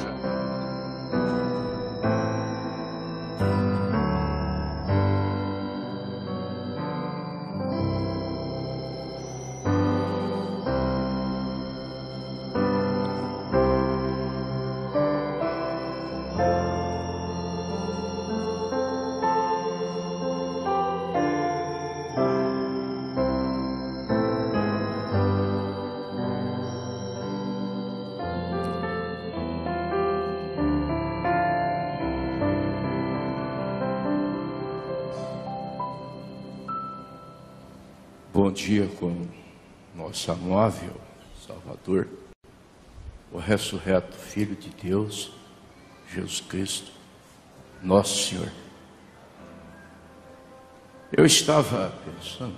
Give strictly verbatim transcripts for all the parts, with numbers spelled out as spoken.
Bom dia com nosso amável Salvador, o ressurreto Filho de Deus, Jesus Cristo, nosso Senhor. Eu estava pensando,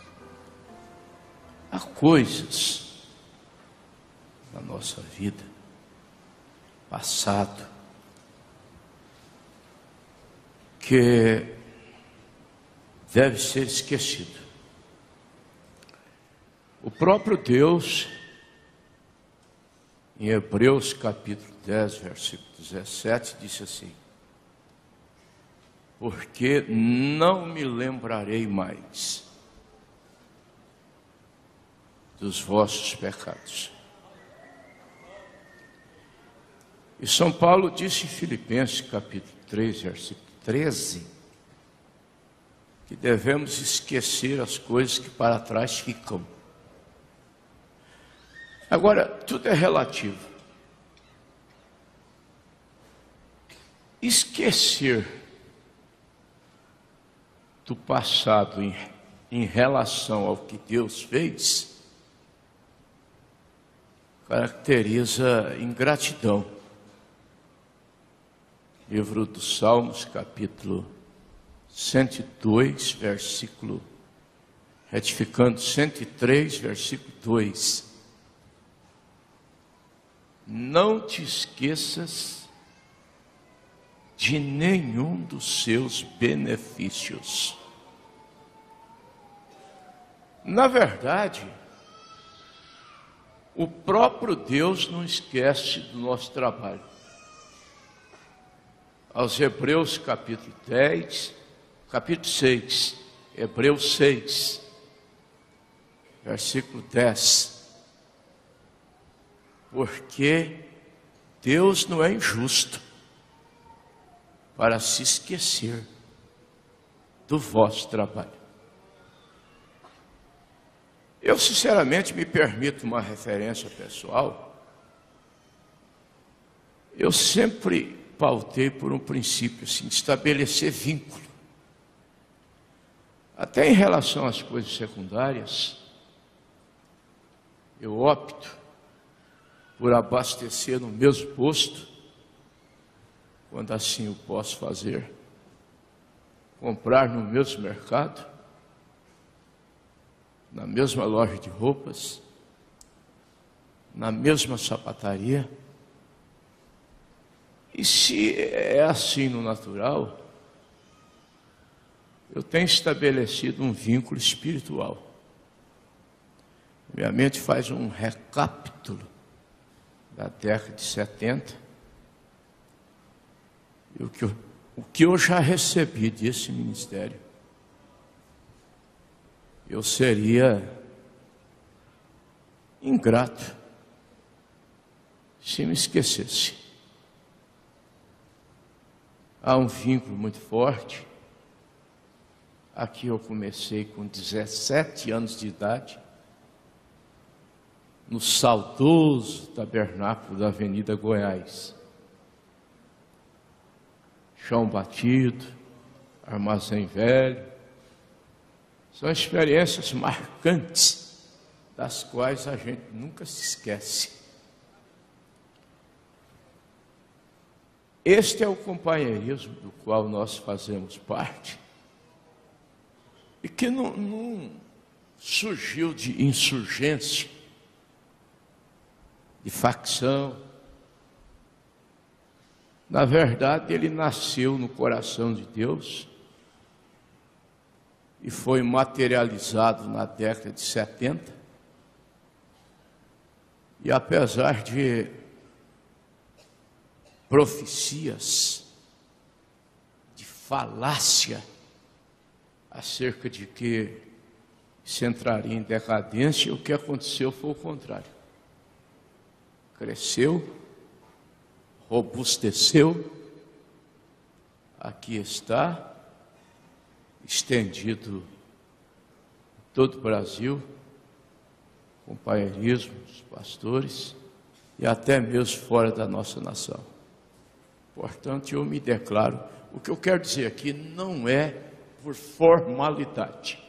há coisas na nossa vida, passado, que deve ser esquecido. O próprio Deus, em Hebreus capítulo dez, versículo dezessete, disse assim: porque não me lembrarei mais dos vossos pecados. E São Paulo disse em Filipenses capítulo três, versículo treze, que devemos esquecer as coisas que para trás ficam. Agora, tudo é relativo. Esquecer do passado em, em relação ao que Deus fez caracteriza ingratidão. Livro dos Salmos, capítulo cento e dois, versículo, retificando, cento e três, versículo dois. Não te esqueças de nenhum dos seus benefícios. Na verdade, o próprio Deus não esquece do nosso trabalho. Aos Hebreus capítulo dez, capítulo seis, Hebreus seis, versículo dez. Porque Deus não é injusto para se esquecer do vosso trabalho. Eu sinceramente me permito uma referência pessoal. Eu sempre pautei por um princípio assim, de estabelecer vínculo. Até em relação às coisas secundárias, eu opto por abastecer no mesmo posto, quando assim eu posso fazer, comprar no mesmo mercado, na mesma loja de roupas, na mesma sapataria. E se é assim no natural, eu tenho estabelecido um vínculo espiritual. Minha mente faz um recapítulo da década de setenta, e o que, eu, o que eu já recebi desse ministério, eu seria ingrato se me esquecesse. Há um vínculo muito forte. Aqui eu comecei com dezessete anos de idade, no saudoso tabernáculo da Avenida Goiás. Chão batido, armazém velho. São experiências marcantes, das quais a gente nunca se esquece. Este é o companheirismo do qual nós fazemos parte, e que não, não surgiu de insurgência, de facção. Na verdade, ele nasceu no coração de Deus e foi materializado na década de setenta. E apesar de profecias, de falácia, acerca de que se entraria em decadência, e o que aconteceu foi o contrário. Cresceu, robusteceu, aqui está, estendido em todo o Brasil, companheirismo dos pastores e até mesmo fora da nossa nação. Portanto, eu me declaro, o que eu quero dizer aqui não é por formalidade.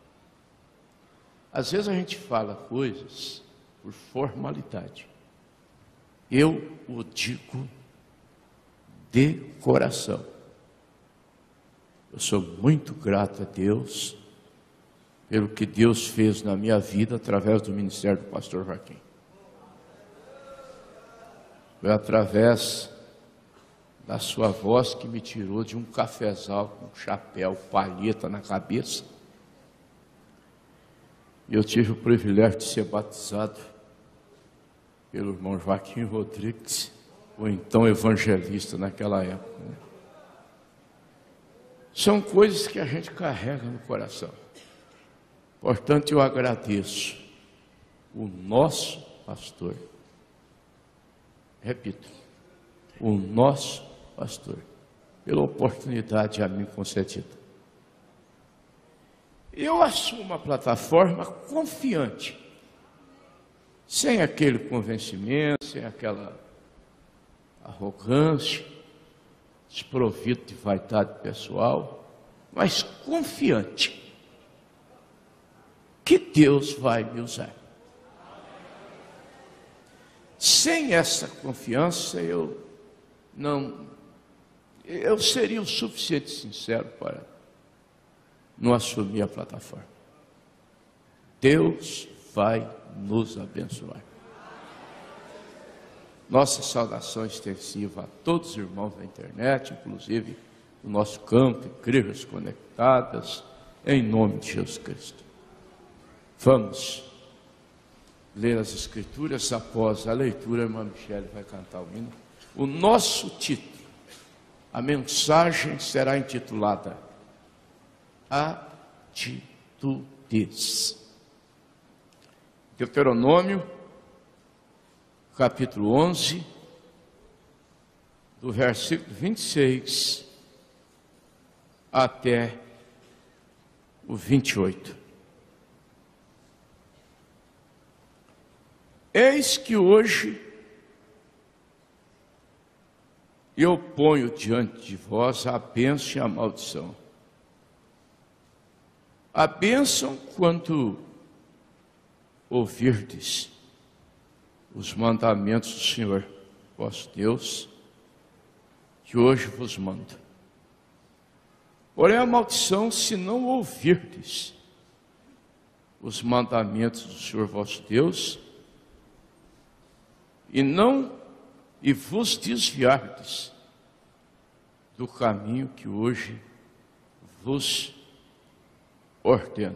Às vezes a gente fala coisas por formalidade. Eu o digo de coração. Eu sou muito grato a Deus pelo que Deus fez na minha vida através do ministério do pastor Joaquim. Foi através da sua voz que me tirou de um cafezal com um chapéu, palheta na cabeça. E eu tive o privilégio de ser batizado pelo irmão Joaquim Rodrigues, o então evangelista naquela época, né? São coisas que a gente carrega no coração. Portanto, eu agradeço o nosso pastor. Repito, o nosso pastor, pela oportunidade a mim concedida. Eu assumo a plataforma confiante, sem aquele convencimento, sem aquela arrogância, desprovido de vaidade pessoal, mas confiante que Deus vai me usar. Sem essa confiança, eu não, eu seria o suficiente sincero para não assumir a plataforma. Deus vai nos abençoar. Nossa saudação extensiva a todos os irmãos da internet, inclusive no nosso campo, igrejas conectadas, em nome de Jesus Cristo. Vamos ler as Escrituras. Após a leitura, a irmã Michele vai cantar o hino. O nosso título, a mensagem será intitulada Atitudes. Deuteronômio, capítulo onze, do versículo vinte e seis até o vinte e oito. Eis que hoje eu ponho diante de vós a bênção e a maldição. A bênção quando ouvirdes os mandamentos do Senhor, vosso Deus, que hoje vos mando. Porém a maldição, se não ouvirdes os mandamentos do Senhor, vosso Deus, e não e vos desviardes do caminho que hoje vos ordeno,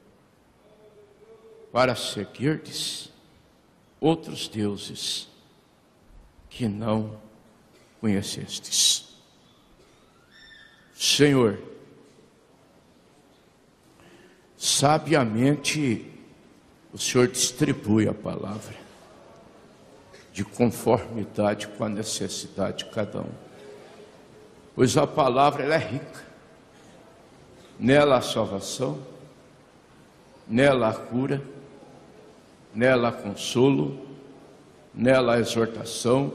para seguirdes outros deuses que não conhecestes. Senhor, sabiamente o Senhor distribui a palavra de conformidade com a necessidade de cada um, pois a palavra ela é rica, nela a salvação, nela a cura, nela a consolo, nela a exortação,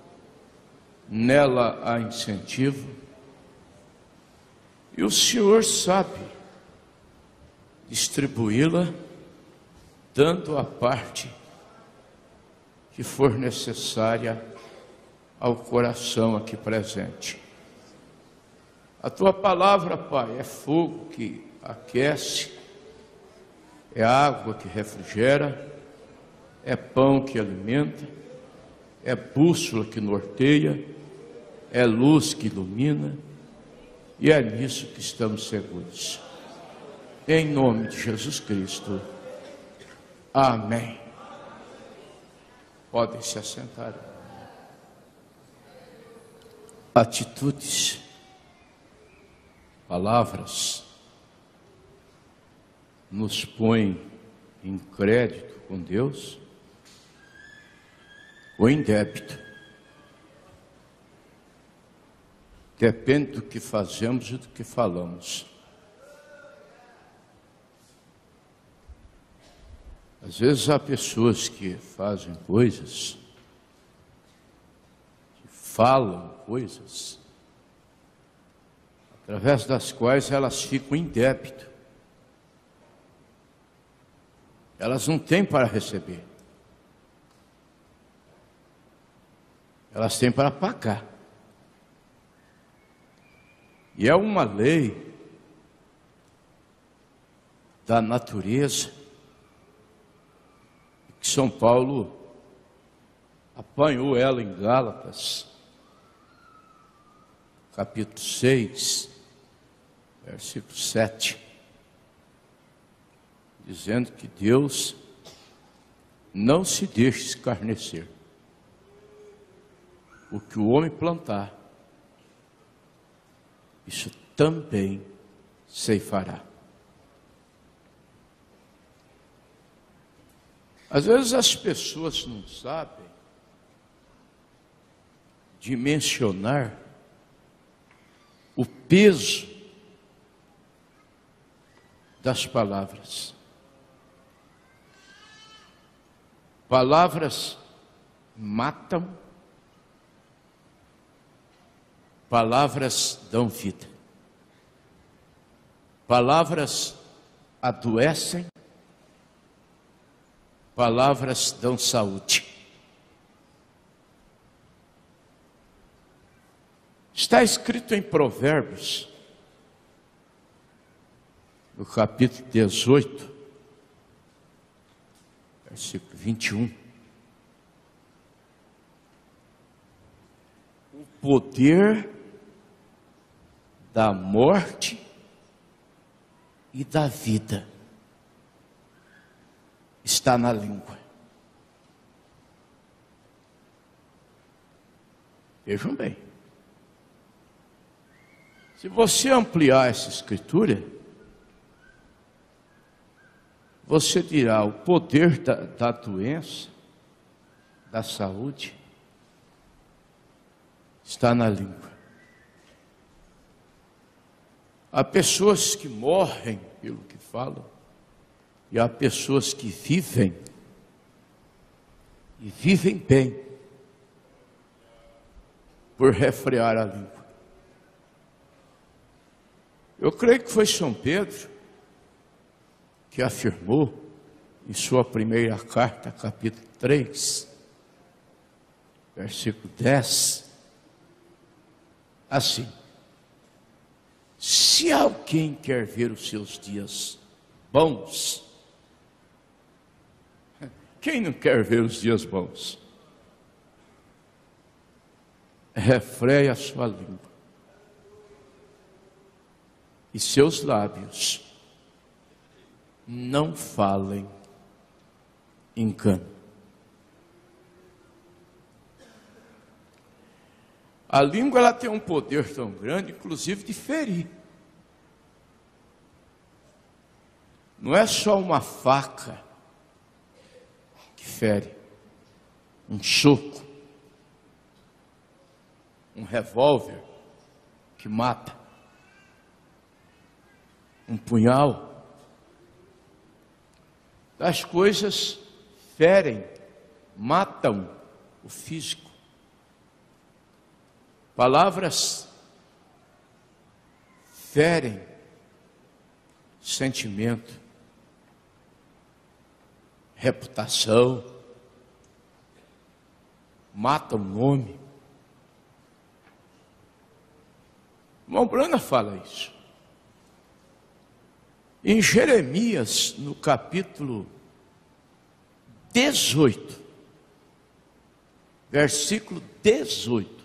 nela a incentivo, e o Senhor sabe distribuí-la, dando a parte que for necessária ao coração aqui presente. A tua palavra, Pai, é fogo que aquece, é água que refrigera, é pão que alimenta, é bússola que norteia, é luz que ilumina, e é nisso que estamos seguros. Em nome de Jesus Cristo. Amém. Podem se assentar. atitudes, palavras, nos põem em crédito com Deus ou em débito. Depende do que fazemos e do que falamos. Às vezes há pessoas que fazem coisas, que falam coisas, através das quais elas ficam em débito. Elas não têm para receber. Elas têm para pagar. E é uma lei da natureza que São Paulo apanhou ela em Gálatas, capítulo seis, versículo sete, dizendo que Deus não se deixa escarnecer. O que o homem plantar, isso também ceifará. Às vezes as pessoas não sabem dimensionar o peso das palavras. Palavras matam, palavras dão vida. Palavras adoecem, palavras dão saúde. Está escrito em Provérbios, no capítulo dezoito, versículo vinte e um. O poder da morte e da vida está na língua. Vejam bem. Se você ampliar essa escritura, você dirá: o poder da, da doença, da saúde, está na língua. Há pessoas que morrem pelo que falam, e há pessoas que vivem, e vivem bem, por refrear a língua. Eu creio que foi São Pedro que afirmou em sua primeira carta, capítulo três, versículo dez, assim: se alguém quer ver os seus dias bons, quem não quer ver os dias bons? Refreie a sua língua e seus lábios não falem engano. A língua, ela tem um poder tão grande, inclusive de ferir. Não é só uma faca que fere, um soco, um revólver que mata, um punhal. As coisas ferem, matam o físico. Palavras ferem sentimento, reputação, matam o nome. Irmão Brana fala isso. Em Jeremias, no capítulo dezoito, versículo dezoito,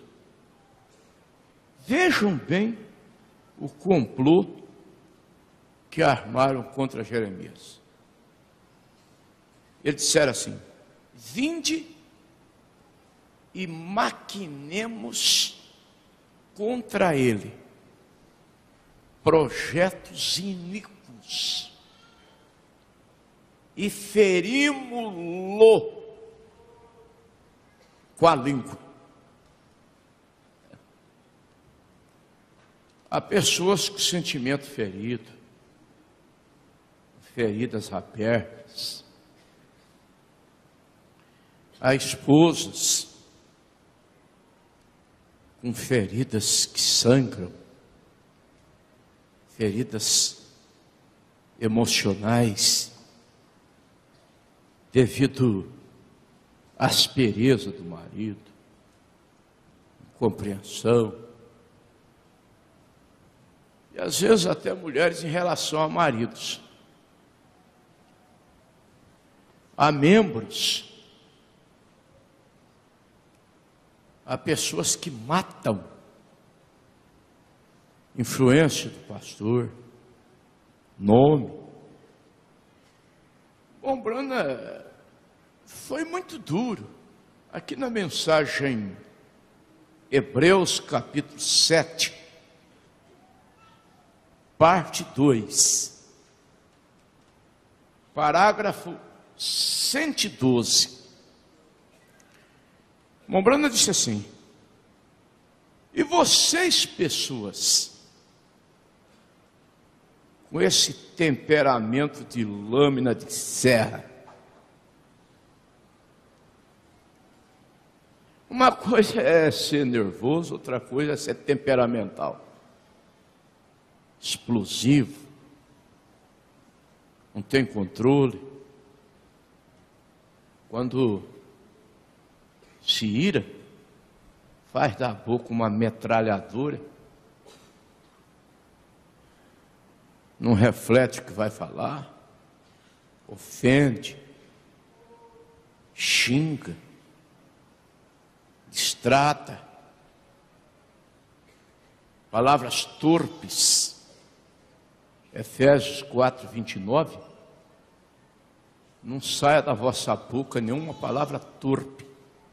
vejam bem o complô que armaram contra Jeremias. Eles disseram assim: vinde e maquinemos contra ele projetos iníquos e ferimos-lo com a língua. Há pessoas com sentimento ferido, feridas abertas. Há esposas com feridas que sangram, feridas emocionais, devido à aspereza do marido, incompreensão. E às vezes até mulheres em relação a maridos. Há membros, há pessoas que matam influência do pastor, nome. Bom, Brana, foi muito duro. Aqui na mensagem Hebreus capítulo sete, parte dois, parágrafo cento e doze. Mombrana disse assim: e vocês, pessoas, com esse temperamento de lâmina de serra, uma coisa é ser nervoso, outra coisa é ser temperamental, explosivo, não tem controle. Quando se ira, faz da boca uma metralhadora, não reflete o que vai falar, ofende, xinga, distrata, palavras torpes. Efésios quatro, vinte e nove. Não saia da vossa boca nenhuma palavra torpe.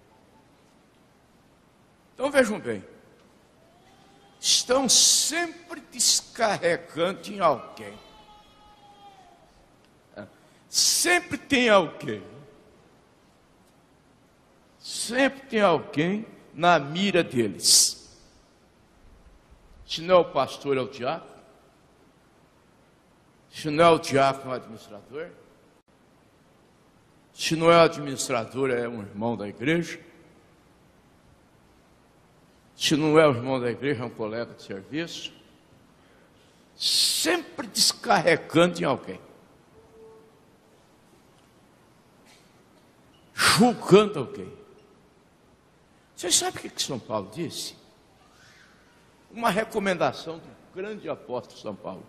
Então vejam bem, estão sempre descarregando em alguém. Sempre tem alguém. Sempre tem alguém na mira deles. Se não é o pastor, é o diácono. Se não é o diácono, é o administrador. Se não é o administrador, é um irmão da igreja. Se não é o irmão da igreja, é um colega de serviço. Sempre descarregando em alguém. Julgando alguém. Vocês sabem o que São Paulo disse? Uma recomendação do grande apóstolo São Paulo.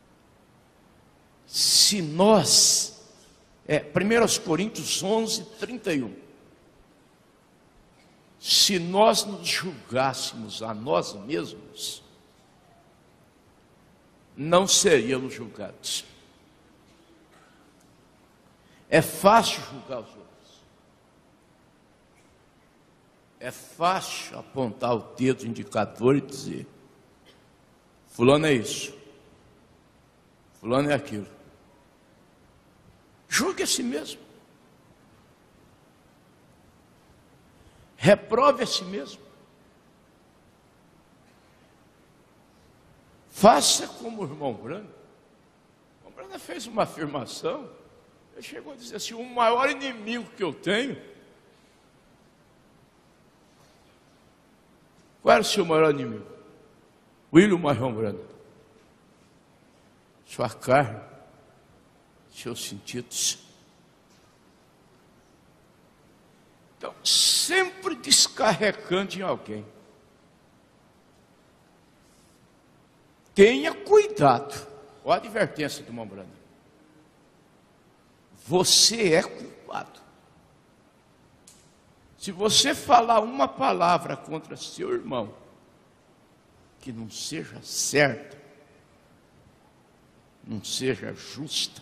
Se nós... É, primeiro Coríntios onze, trinta e um. Se nós nos julgássemos a nós mesmos, não seríamos julgados. É fácil julgar os outros. É fácil apontar o dedo indicador e dizer: fulano é isso, fulano é aquilo. Julgue a si mesmo. Reprove a si mesmo. Faça como o irmão Brana. O irmão Brana fez uma afirmação. Ele chegou a dizer assim: o maior inimigo que eu tenho. Qual era o seu maior inimigo? William Marrom Brana. Sua carne, seus sentidos. Então, sempre descarregando em alguém. Tenha cuidado. Olha a advertência do irmão Brana. Você é culpado. Se você falar uma palavra contra seu irmão que não seja certa, não seja justa,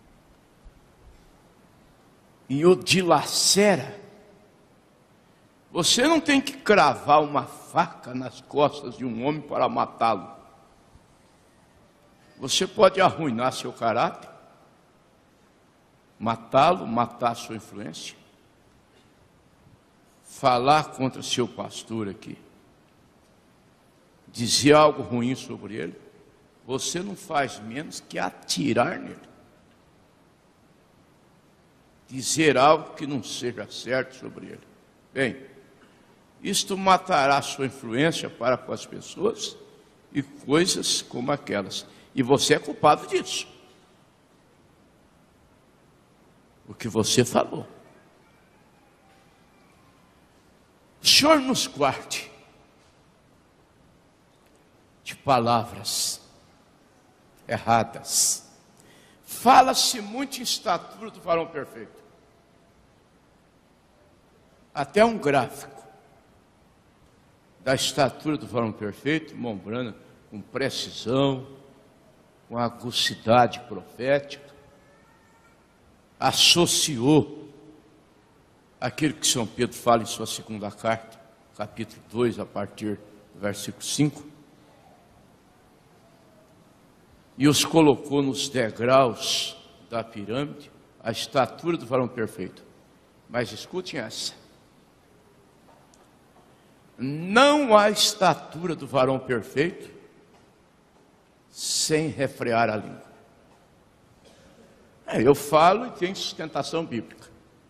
e o dilacera, Você não tem que cravar uma faca nas costas de um homem para matá-lo. Você pode arruinar seu caráter, matá-lo, matar sua influência, falar contra seu pastor aqui, dizer algo ruim sobre ele. Você não faz menos que atirar nele, dizer algo que não seja certo sobre ele. Bem, isto matará sua influência para com as pessoas e coisas como aquelas. E você é culpado disso. O que você falou. O Senhor nos guarde de palavras erradas. Fala-se muito em estatura do varão perfeito. Até um gráfico da estatura do varão perfeito, Mombrana, com precisão, com agucidade profética, associou aquilo que São Pedro fala em sua segunda carta, capítulo dois, a partir do versículo cinco, e os colocou nos degraus da pirâmide, a estatura do varão perfeito. Mas escutem essa: não há estatura do varão perfeito sem refrear a língua. É, eu falo e tenho sustentação bíblica.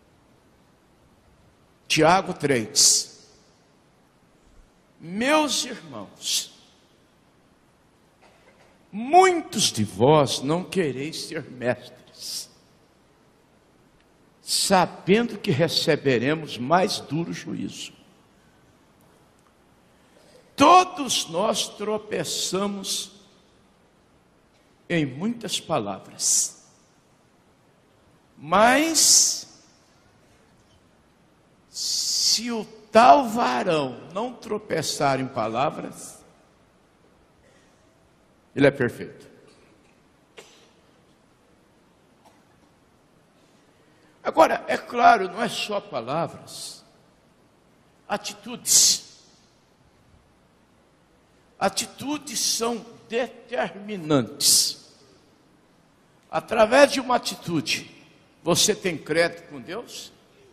Tiago três. Meus irmãos, muitos de vós não quereis ser mestres, sabendo que receberemos mais duro juízo. Todos nós tropeçamos em muitas palavras, mas se o tal varão não tropeçar em palavras, ele é perfeito. Agora, é claro, não é só palavras, atitudes. Atitudes são determinantes. Através de uma atitude, você tem crédito com Deus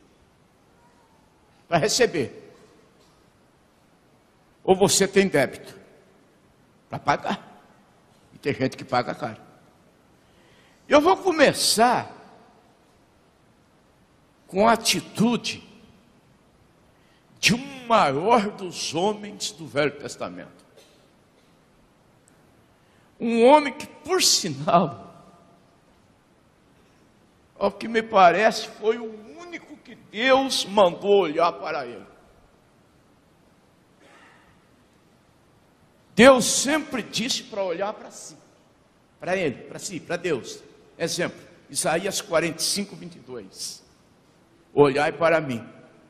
para receber, ou você tem débito para pagar. E tem gente que paga caro. Eu vou começar com a atitude de um maior dos homens do Velho Testamento. Um homem que, por sinal, ao que me parece, foi o único que Deus mandou olhar para ele. Deus sempre disse para olhar para si, para ele, para si, para Deus. Exemplo, Isaías quarenta e cinco, vinte e dois. Olhai para mim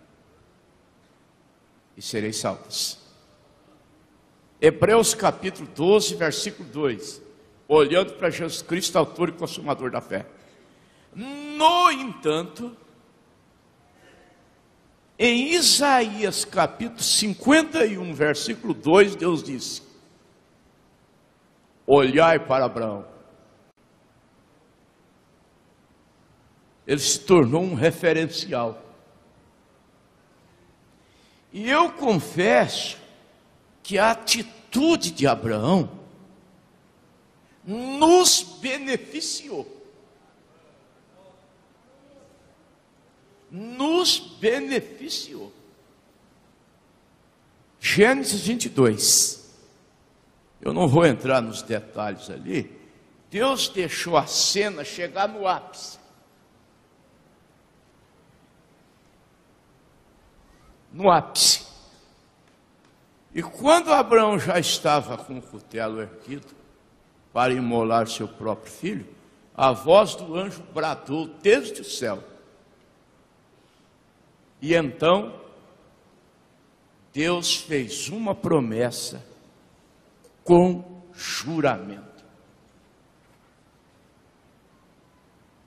e sereis salvos. Hebreus capítulo doze, versículo dois. Olhando para Jesus Cristo, autor e consumador da fé. No entanto, em Isaías capítulo cinquenta e um, versículo dois, Deus disse: olhai para Abraão. Ele se tornou um referencial. E eu confesso que a atitude de Abraão nos beneficiou. Nos beneficiou. Gênesis vinte e dois. Eu não vou entrar nos detalhes ali. Deus deixou a cena chegar no ápice. No ápice. E quando Abraão já estava com o cutelo erguido para imolar seu próprio filho, a voz do anjo bradou desde o céu. E então, Deus fez uma promessa com juramento.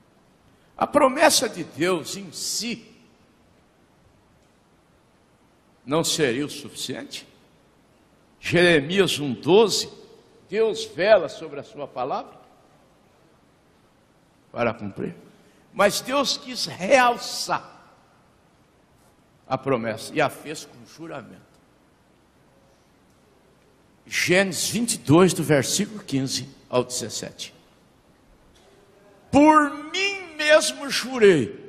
A promessa de Deus em si não seria o suficiente? Jeremias um, doze, Deus vela sobre a sua palavra para cumprir. Mas Deus quis realçar a promessa e a fez com juramento. Gênesis vinte e dois, do versículo quinze ao dezessete. Por mim mesmo jurei.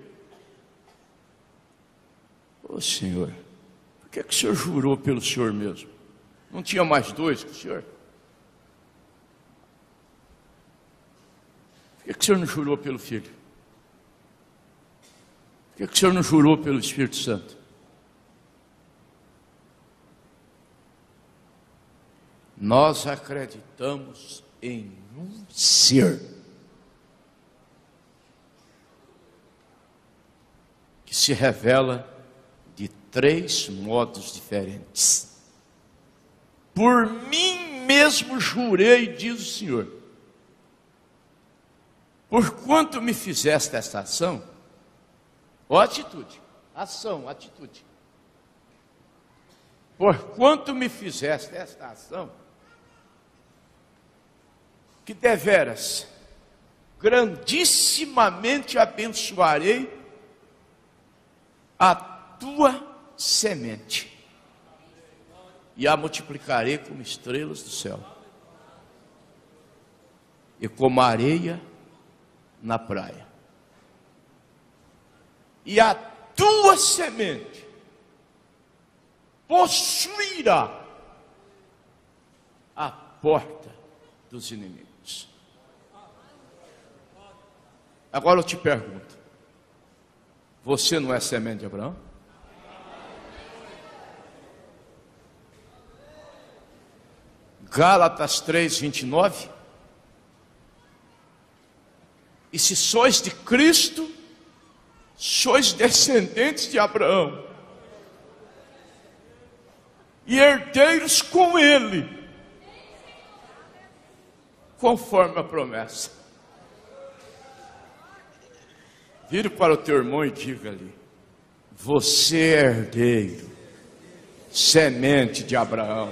Ô Senhor, por que, que o Senhor jurou pelo Senhor mesmo? Não tinha mais dois que o Senhor? Por que, que o Senhor não jurou pelo Filho? Por que, que o Senhor não jurou pelo Espírito Santo? Nós acreditamos em um ser que se revela de três modos diferentes. Por mim mesmo jurei, diz o Senhor, porquanto me fizeste esta ação, ó atitude, ação, atitude. Porquanto me fizeste esta ação, que deveras grandissimamente abençoarei a tua semente e a multiplicarei como estrelas do céu e como areia na praia. E a tua semente possuirá a porta dos inimigos. Agora eu te pergunto, você não é semente de Abraão? Gálatas três, vinte e nove. E se sois de Cristo, sois descendentes de Abraão e herdeiros com ele, conforme a promessa. Vire para o teu irmão e diga ali: você é herdeiro, semente de Abraão.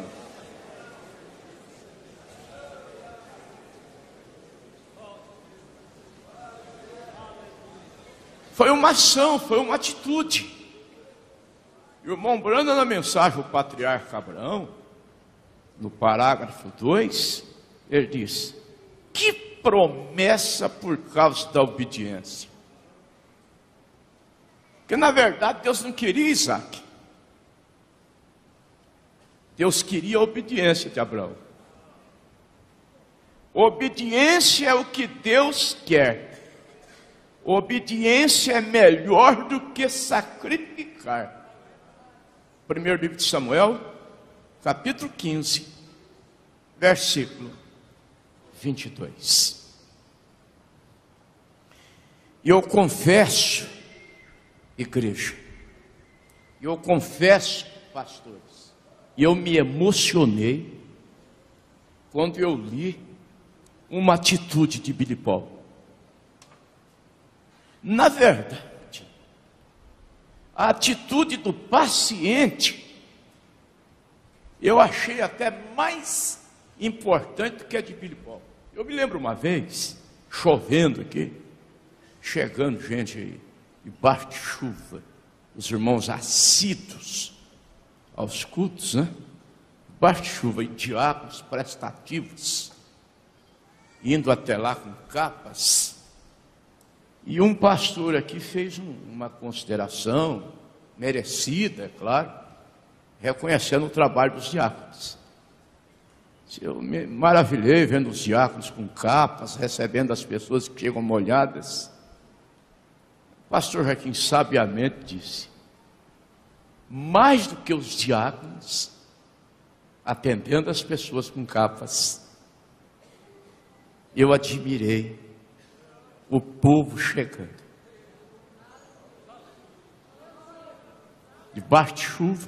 Foi uma ação, foi uma atitude. O irmão Branda, na mensagem ao patriarca Abraão, no parágrafo dois, ele diz: que promessa por causa da obediência. Porque na verdade Deus não queria Isaac. Deus queria a obediência de Abraão. Obediência é o que Deus quer. Obediência é melhor do que sacrificar. Primeiro livro de Samuel, capítulo quinze, versículo vinte e dois. E eu confesso, igreja, eu confesso, pastores, e eu me emocionei quando eu li uma atitude de Billy Paul. Na verdade, a atitude do paciente eu achei até mais importante do que a de Billy Paul. Eu me lembro uma vez, chovendo aqui, chegando gente aí, debaixo de chuva, os irmãos assíduos aos cultos, né? Debaixo de chuva, e diáconos prestativos, indo até lá com capas. E um pastor aqui fez um, uma consideração merecida, é claro, reconhecendo o trabalho dos diáconos. Eu me maravilhei vendo os diáconos com capas, recebendo as pessoas que chegam molhadas. O pastor Joaquim sabiamente disse: mais do que os diáconos atendendo as pessoas com capas, eu admirei o povo chegando, debaixo de chuva,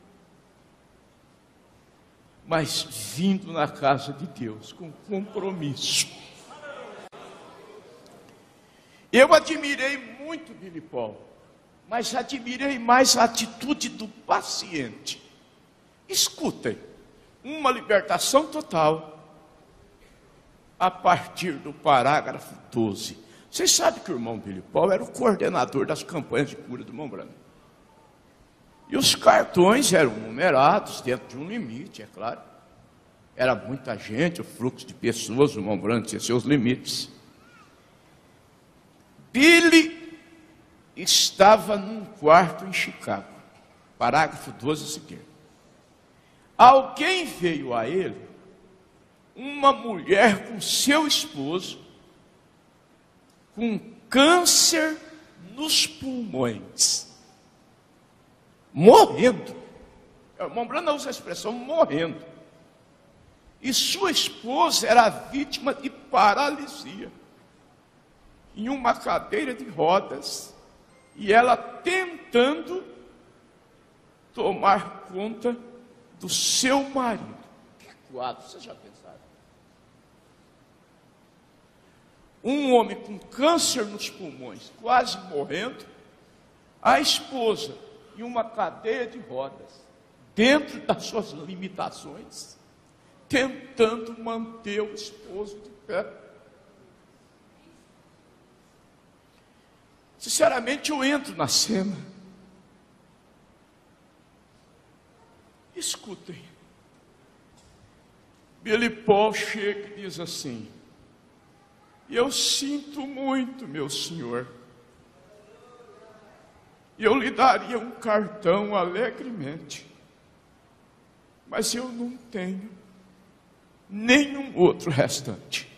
mas vindo na casa de Deus com compromisso. Eu admirei muito Billy Paul, mas admirei mais a atitude do paciente. Escutem, uma libertação total a partir do parágrafo doze. Vocês sabem que o irmão Billy Paul era o coordenador das campanhas de cura do irmão Branham. E os cartões eram numerados dentro de um limite, é claro. Era muita gente, o fluxo de pessoas, o irmão Branham tinha seus limites. Billy estava num quarto em Chicago. Parágrafo doze é o seguinte. Alguém veio a ele, uma mulher com seu esposo, com câncer nos pulmões, morrendo. O irmão Branham usa a expressão morrendo. E sua esposa era vítima de paralisia, em uma cadeira de rodas, e ela tentando tomar conta do seu marido. Que quadro, vocês já pensaram? Um homem com câncer nos pulmões, quase morrendo, a esposa em uma cadeira de rodas, dentro das suas limitações, tentando manter o esposo de pé. Sinceramente, eu entro na cena. Escutem. Billy Paul chega e diz assim: eu sinto muito, meu senhor. Eu lhe daria um cartão alegremente, mas eu não tenho nenhum outro restante.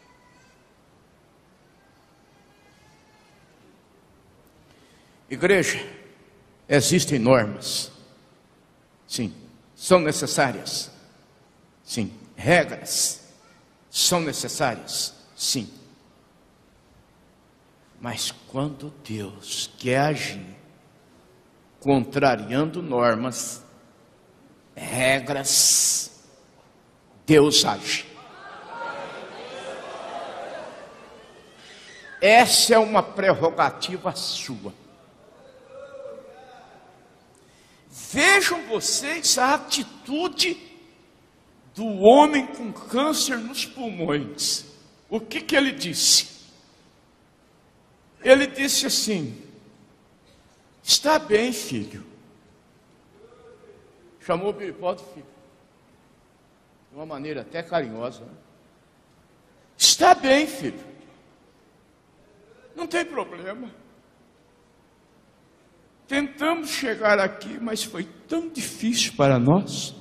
Igreja, existem normas. Sim. São necessárias? Sim. Regras são necessárias? Sim. Mas quando Deus quer agir, contrariando normas, regras, Deus age. Essa é uma prerrogativa sua. Vejam vocês a atitude do homem com câncer nos pulmões. O que que ele disse? Ele disse assim: está bem, filho. Chamou o Billy Paul de filho, de uma maneira até carinhosa, né? Está bem, filho. Não tem problema. Tentamos chegar aqui, mas foi tão difícil para nós.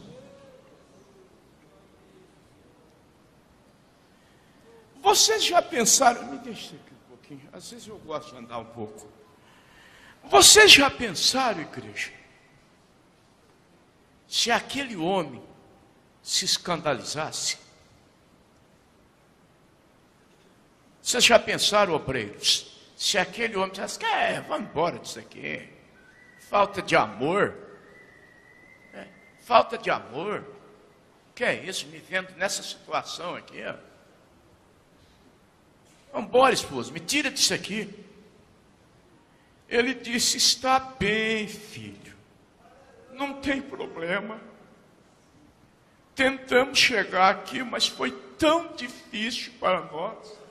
Vocês já pensaram, me deixa aqui um pouquinho, às vezes eu gosto de andar um pouco. Vocês já pensaram, igreja, se aquele homem se escandalizasse? Vocês já pensaram, obreiros, se aquele homem dissesse, é, vamos embora disso aqui. Falta de amor, é, falta de amor, que é isso, me vendo nessa situação aqui, ó. Vamos embora, esposa, me tira disso aqui. Ele disse, está bem, filho, não tem problema. Tentamos chegar aqui, mas foi tão difícil para nós.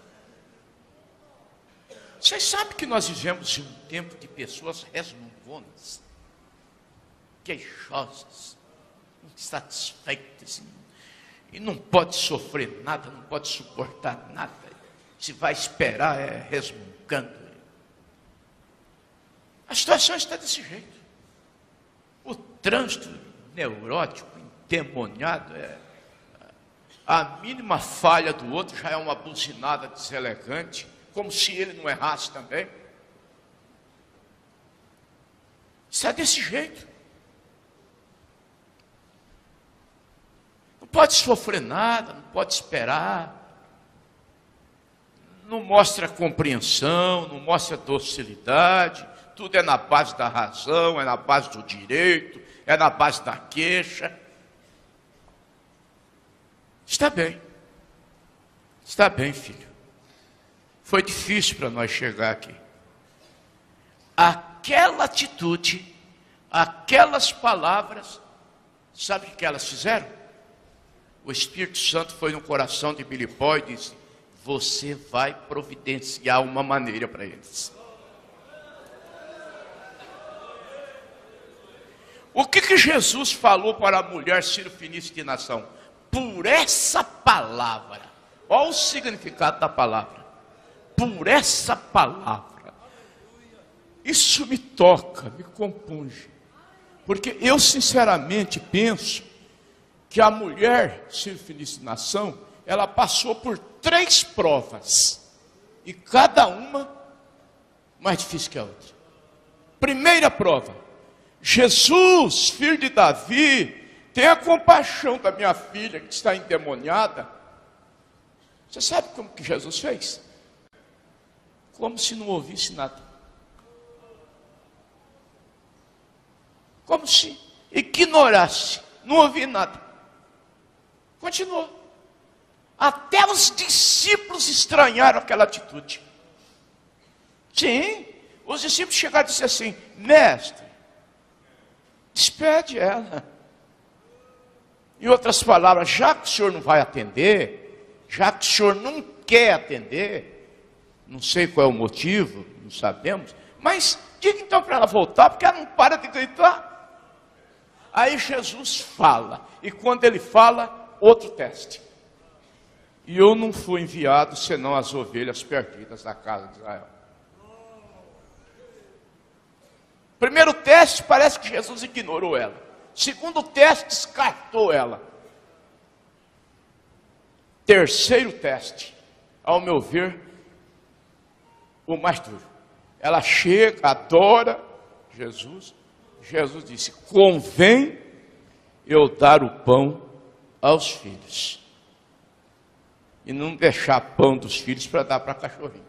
Vocês sabem que nós vivemos em um tempo de pessoas resmungonas, queixosas, insatisfeitas, e não pode sofrer nada, não pode suportar nada. Se vai esperar é resmungando. A situação está desse jeito. O trânsito neurótico, endemoniado, é, a mínima falha do outro já é uma buzinada deselegante, como se ele não errasse também. Está desse jeito. Não pode sofrer nada, não pode esperar. Não mostra compreensão, não mostra docilidade. Tudo é na base da razão, é na base do direito, é na base da queixa. Está bem. Está bem, filho. Foi difícil para nós chegar aqui. aquela atitude, aquelas palavras, sabe o que elas fizeram? O Espírito Santo foi no coração de Filipó e disse: você vai providenciar uma maneira para eles. O que que Jesus falou para a mulher cirofenícia de nação? Por essa palavra. Olha o significado da palavra. Por essa palavra. Isso me toca, me compunge. Porque eu sinceramente penso que a mulher cirofenícia de nação, ela passou por três provas. E cada uma mais difícil que a outra. Primeira prova. Jesus, filho de Davi, tenha compaixão da minha filha que está endemoniada. Você sabe como que Jesus fez? Como se não ouvisse nada. Como se ignorasse, não ouvia nada. Continuou. Até os discípulos estranharam aquela atitude. Sim, os discípulos chegaram e disseram assim: mestre, despede ela. Em outras palavras, já que o senhor não vai atender, já que o senhor não quer atender, não sei qual é o motivo, não sabemos, mas diga então para ela voltar, porque ela não para de gritar. Aí Jesus fala, e quando ele fala, outro teste. E eu não fui enviado senão as ovelhas perdidas da casa de Israel. Primeiro teste, parece que Jesus ignorou ela. Segundo teste, descartou ela. Terceiro teste, ao meu ver, o mais duro. Ela chega, adora Jesus. Jesus disse: convém eu dar o pão aos filhos. E não deixar pão dos filhos para dar para cachorrinhos.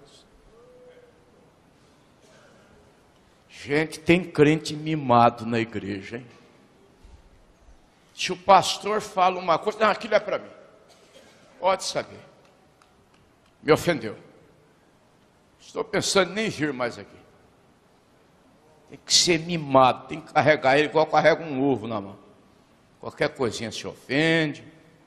Gente, tem crente mimado na igreja, hein? Se o pastor fala uma coisa, não, aquilo é para mim. Pode saber. Me ofendeu. Estou pensando em nem vir mais aqui. Tem que ser mimado, tem que carregar ele igual carrega um ovo na mão. Qualquer coisinha se ofende.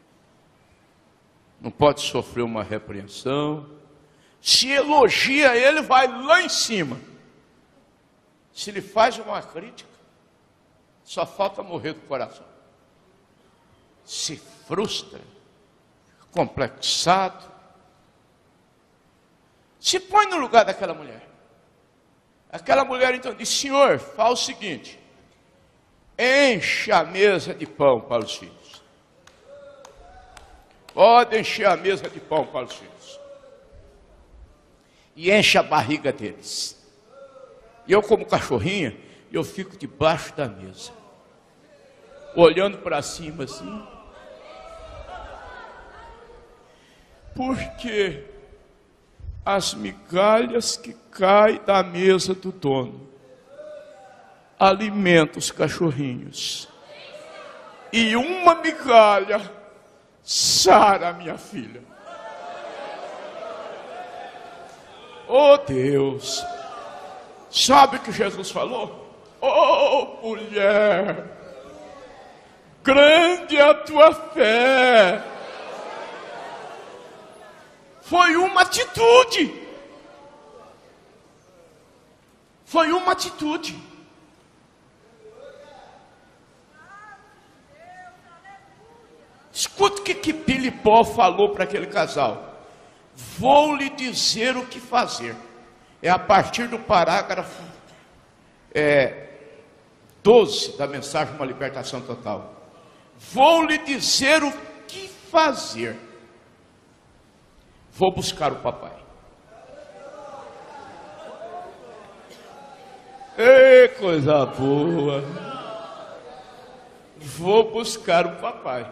Não pode sofrer uma repreensão. Se elogia ele, vai lá em cima. Se ele faz uma crítica, só falta morrer do coração. Se frustra, complexado. Se põe no lugar daquela mulher. Aquela mulher então diz: Senhor, fala o seguinte: enche a mesa de pão para os filhos. Pode encher a mesa de pão para os filhos. E enche a barriga deles. E eu, como cachorrinha, eu fico debaixo da mesa, olhando para cima assim. Porque as migalhas que caem da mesa do dono alimentam os cachorrinhos. E uma migalha sara a minha filha. Oh Deus! Sabe o que Jesus falou? Oh mulher, grande é a tua fé. Foi uma atitude. Foi uma atitude. Escuta o que, que Filipó falou para aquele casal. Vou lhe dizer o que fazer. É a partir do parágrafo é, doze da mensagem Uma Libertação Total. Vou lhe dizer o que fazer. Vou buscar o papai. Ei, coisa boa. Vou buscar o papai.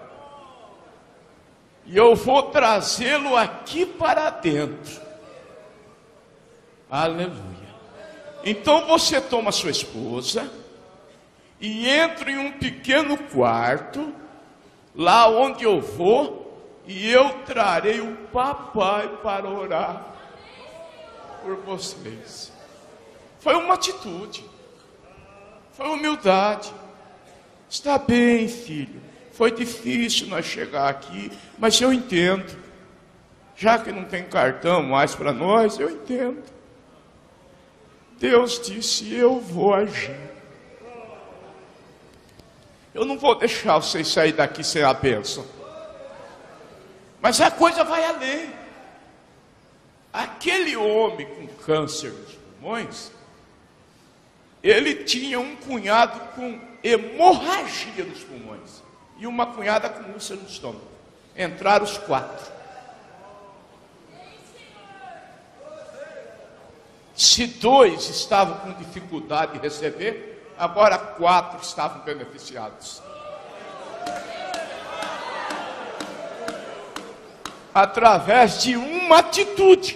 E eu vou trazê-lo aqui para dentro. Aleluia. Então você toma sua esposa e entra em um pequeno quarto, lá onde eu vou, e eu trarei o papai para orar por vocês. Foi uma atitude. Foi humildade. Está bem, filho. Foi difícil nós chegar aqui, mas eu entendo. Já que não tem cartão mais para nós, eu entendo. Deus disse, eu vou agir. Eu não vou deixar vocês sair daqui sem a bênção. Mas a coisa vai além. Aquele homem com câncer nos pulmões, ele tinha um cunhado com hemorragia nos pulmões e uma cunhada com úlcera no estômago. Entraram os quatro. Se dois estavam com dificuldade de receber, agora quatro estavam beneficiados. Através de uma atitude.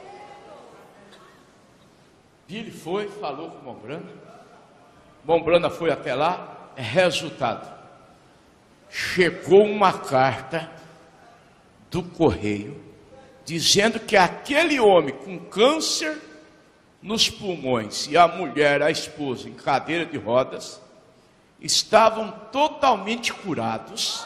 Billy foi, falou com Mombrana. Mombrana foi até lá. Resultado: chegou uma carta do correio dizendo que aquele homem com câncer nos pulmões e a mulher, a esposa, em cadeira de rodas, estavam totalmente curados.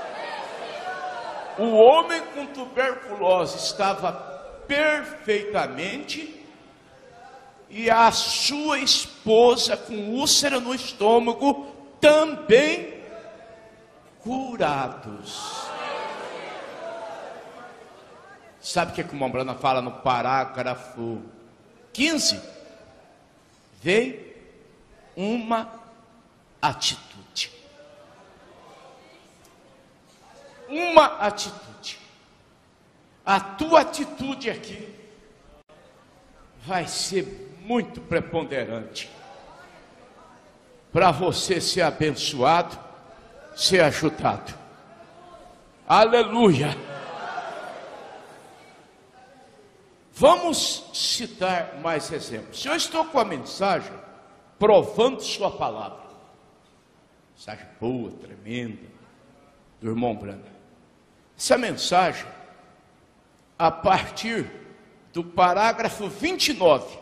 O homem com tuberculose estava perfeitamente, e a sua esposa com úlcera no estômago também curados. Sabe o que o Mombrana fala no parágrafo quinze? Veio uma atitude. Uma atitude. A tua atitude aqui vai ser muito preponderante para você ser abençoado, ser ajudado. Aleluia. Vamos citar mais exemplos. Se eu estou com a mensagem provando sua palavra, mensagem boa, tremenda, do irmão Brana. Essa mensagem, a partir do parágrafo vinte e nove,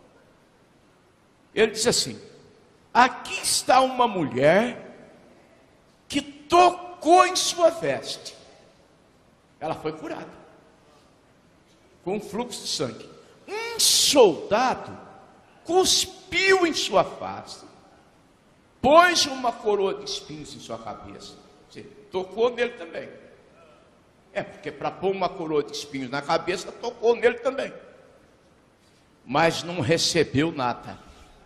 ele diz assim: aqui está uma mulher que tocou em sua veste, ela foi curada, com um fluxo de sangue. Um soldado cuspiu em sua face, pôs uma coroa de espinhos em sua cabeça. Você tocou nele também. É, porque para pôr uma coroa de espinhos na cabeça, tocou nele também. Mas não recebeu nada.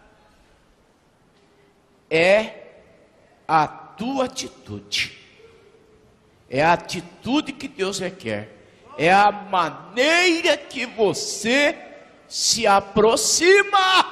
É a tua atitude. É a atitude que Deus requer. É a maneira que você se aproxima.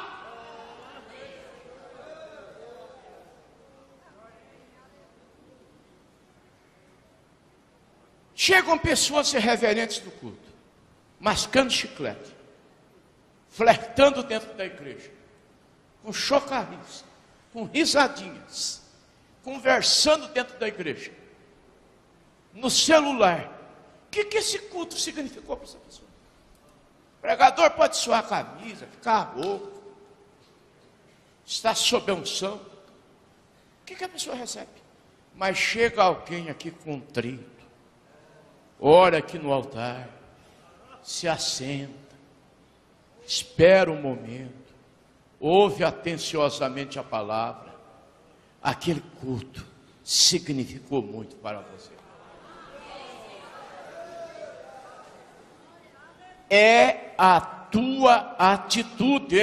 Chegam pessoas irreverentes no culto, mascando chiclete, flertando dentro da igreja, com chocarris, com risadinhas, conversando dentro da igreja, no celular. O que, que esse culto significou para essa pessoa? O pregador pode suar a camisa, ficar rouco, estar sob a unção. O que, que a pessoa recebe? Mas chega alguém aqui contrito, ora aqui no altar, se assenta, espera um momento, ouve atenciosamente a palavra. Aquele culto significou muito para você. É a tua atitude.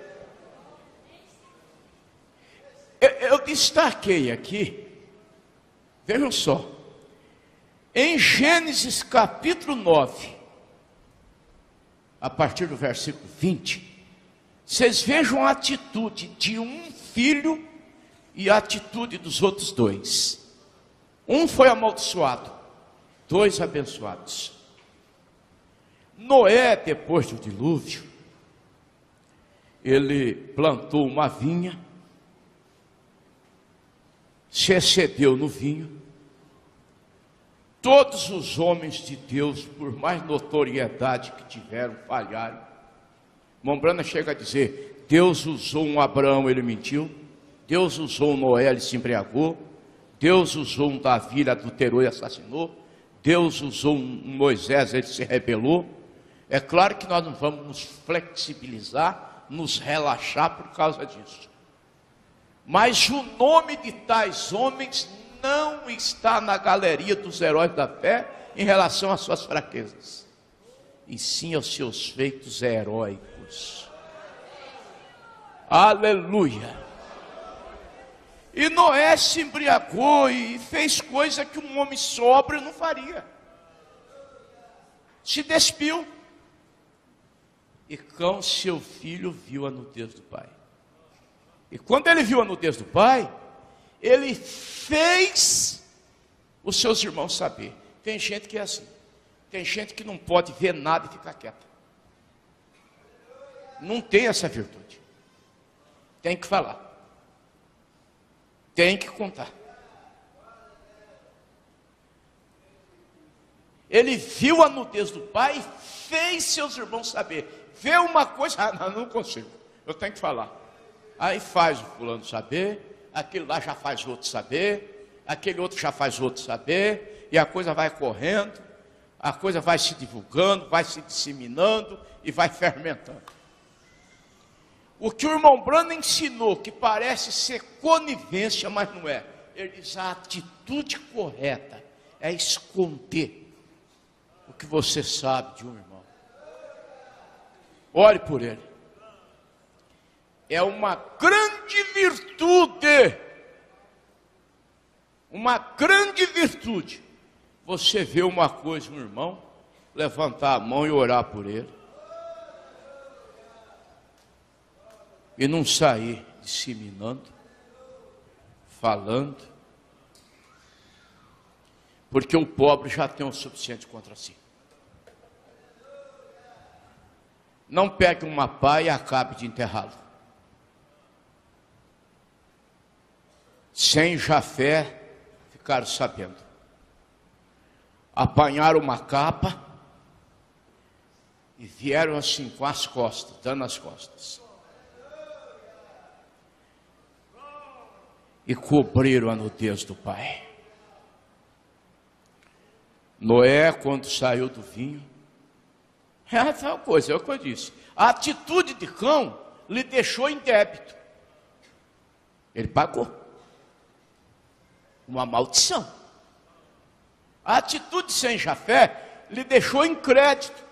Eu, eu destaquei aqui, vejam só, em Gênesis capítulo nove, a partir do versículo vinte, vocês vejam a atitude de um filho e a atitude dos outros dois. Um foi amaldiçoado, dois abençoados. Noé, depois do dilúvio, ele plantou uma vinha, se excedeu no vinho. Todos os homens de Deus, por mais notoriedade que tiveram, falharam. Mombrana chega a dizer: Deus usou um Abraão, ele mentiu. Deus usou um Noé, ele se embriagou. Deus usou um Davi, ele adulterou e assassinou. Deus usou um Moisés, ele se rebelou. É claro que nós não vamos nos flexibilizar, nos relaxar por causa disso. Mas o nome de tais homens não está na galeria dos heróis da fé em relação às suas fraquezas, e sim aos seus feitos heróicos. Aleluia! E Noé se embriagou e fez coisa que um homem sóbrio não faria. Se despiu. E Cão, seu filho, viu a nudez do pai. E quando ele viu a nudez do pai, ele fez os seus irmãos saber. Tem gente que é assim. Tem gente que não pode ver nada e ficar quieta. Não tem essa virtude. Tem que falar. Tem que contar. Ele viu a nudez do pai e fez seus irmãos saber. Vê uma coisa, ah, não, não consigo, eu tenho que falar. Aí faz o fulano saber, aquele lá já faz outro saber, aquele outro já faz outro saber, e a coisa vai correndo, a coisa vai se divulgando, vai se disseminando e vai fermentando. O que o irmão Branham ensinou, que parece ser conivência, mas não é. Ele diz, a atitude correta é esconder o que você sabe de um irmão. Ore por ele. É uma grande virtude, uma grande virtude, você vê uma coisa, um irmão, levantar a mão e orar por ele, e não sair disseminando, falando, porque o pobre já tem o suficiente contra si. Não pegue uma pá e acabe de enterrá-lo. Sem Jafé ficaram sabendo. Apanharam uma capa e vieram assim com as costas, dando as costas. E cobriram a nudez do pai. Noé, quando saiu do vinho, é tal coisa, é o que eu disse. A atitude de Cão lhe deixou em débito. Ele pagou. Uma maldição. A atitude sem Jafé lhe deixou em crédito.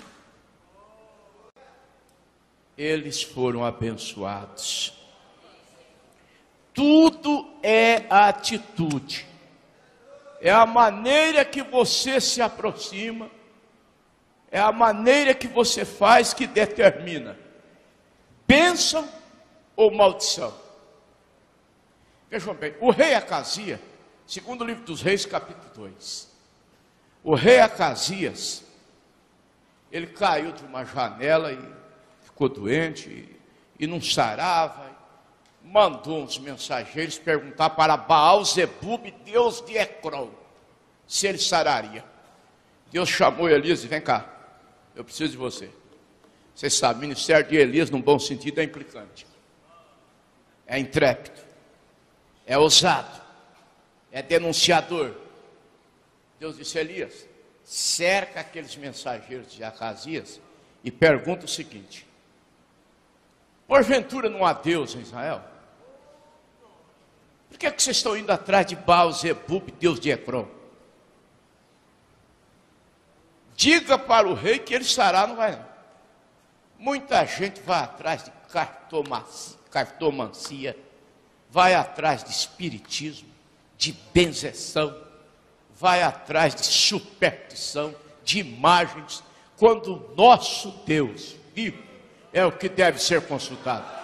Eles foram abençoados. Tudo é a atitude. É a maneira que você se aproxima. É a maneira que você faz que determina bênção ou maldição. Vejam bem, o rei Acasias, segundo o livro dos Reis, capítulo dois. O rei Acasias, ele caiu de uma janela e ficou doente e, e não sarava. Mandou uns mensageiros perguntar para Baal-zebub, deus de Ecrón, se ele sararia. Deus chamou Elias e vem cá, eu preciso de você. Você sabe, o ministério de Elias, num bom sentido, é implicante. É intrépido. É ousado. É denunciador. Deus disse, Elias, cerca aqueles mensageiros de Acasias e pergunta o seguinte: porventura não há Deus em Israel? Por que é que vocês estão indo atrás de Baal-zebub, deus de Ecrón? Diga para o rei que ele sará, não vai não. Muita gente vai atrás de cartomancia, cartomancia, vai atrás de espiritismo, de benzeção, vai atrás de superstição, de imagens, quando o nosso Deus vivo é o que deve ser consultado.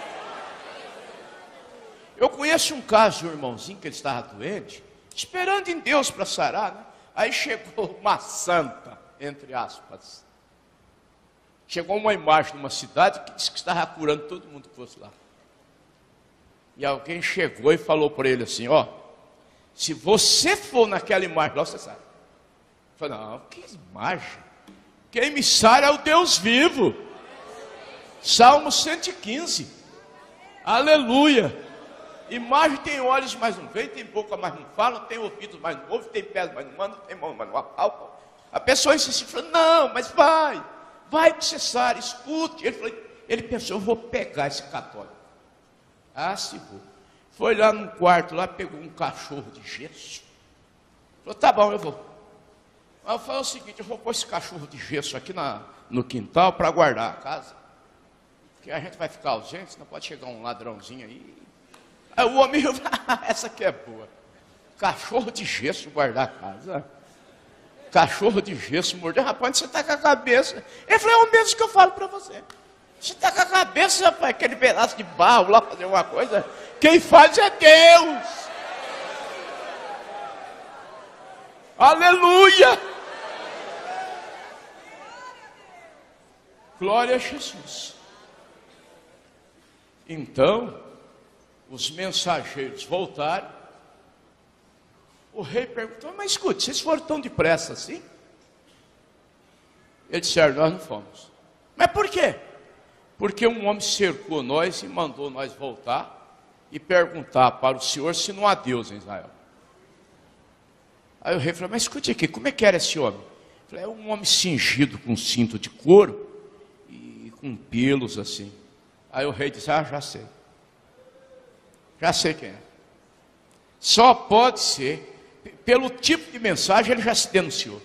Eu conheço um caso de um irmãozinho que ele estava doente, esperando em Deus para sarar, né? Aí chegou uma santa, entre aspas. Chegou uma imagem de uma cidade que disse que estava curando todo mundo que fosse lá. E alguém chegou e falou para ele assim, ó, se você for naquela imagem lá, você sabe. Eu falei, não, que imagem? Quem me sara é o Deus vivo. Salmo cento e quinze. Aleluia. Imagem tem olhos, mas não vê, tem boca, mas não fala, tem ouvidos, mas não ouve, tem pés, mas não manda, tem mão, mas não apalpa. A pessoa insiste, falou, não, mas vai, vai para Cesar, escute. Ele, falou, ele pensou, eu vou pegar esse católico. Ah, se vou. Foi lá num quarto, lá pegou um cachorro de gesso. Falou, tá bom, eu vou. Aí eu falei o seguinte, eu vou pôr esse cachorro de gesso aqui na, no quintal para guardar a casa. Porque a gente vai ficar ausente, senão pode chegar um ladrãozinho aí. Aí o homem, essa aqui é boa. Cachorro de gesso guardar a casa. Cachorro de gesso morder. Rapaz, você está com a cabeça. Ele falou, é o mesmo que eu falo para você. Você está com a cabeça, rapaz, aquele pedaço de barro lá fazer uma coisa. Quem faz é Deus. Aleluia. Glória a Jesus. Então, os mensageiros voltaram. O rei perguntou, mas escute, vocês foram tão depressa assim? Eles disseram, nós não fomos. Mas por quê? Porque um homem cercou nós e mandou nós voltar e perguntar para o Senhor se não há Deus em Israel. Aí o rei falou, mas escute aqui, como é que era esse homem? Eu falei, é um homem cingido com cinto de couro e com pelos assim. Aí o rei disse, ah, já sei. Já sei quem é. Só pode ser, pelo tipo de mensagem, ele já se denunciou.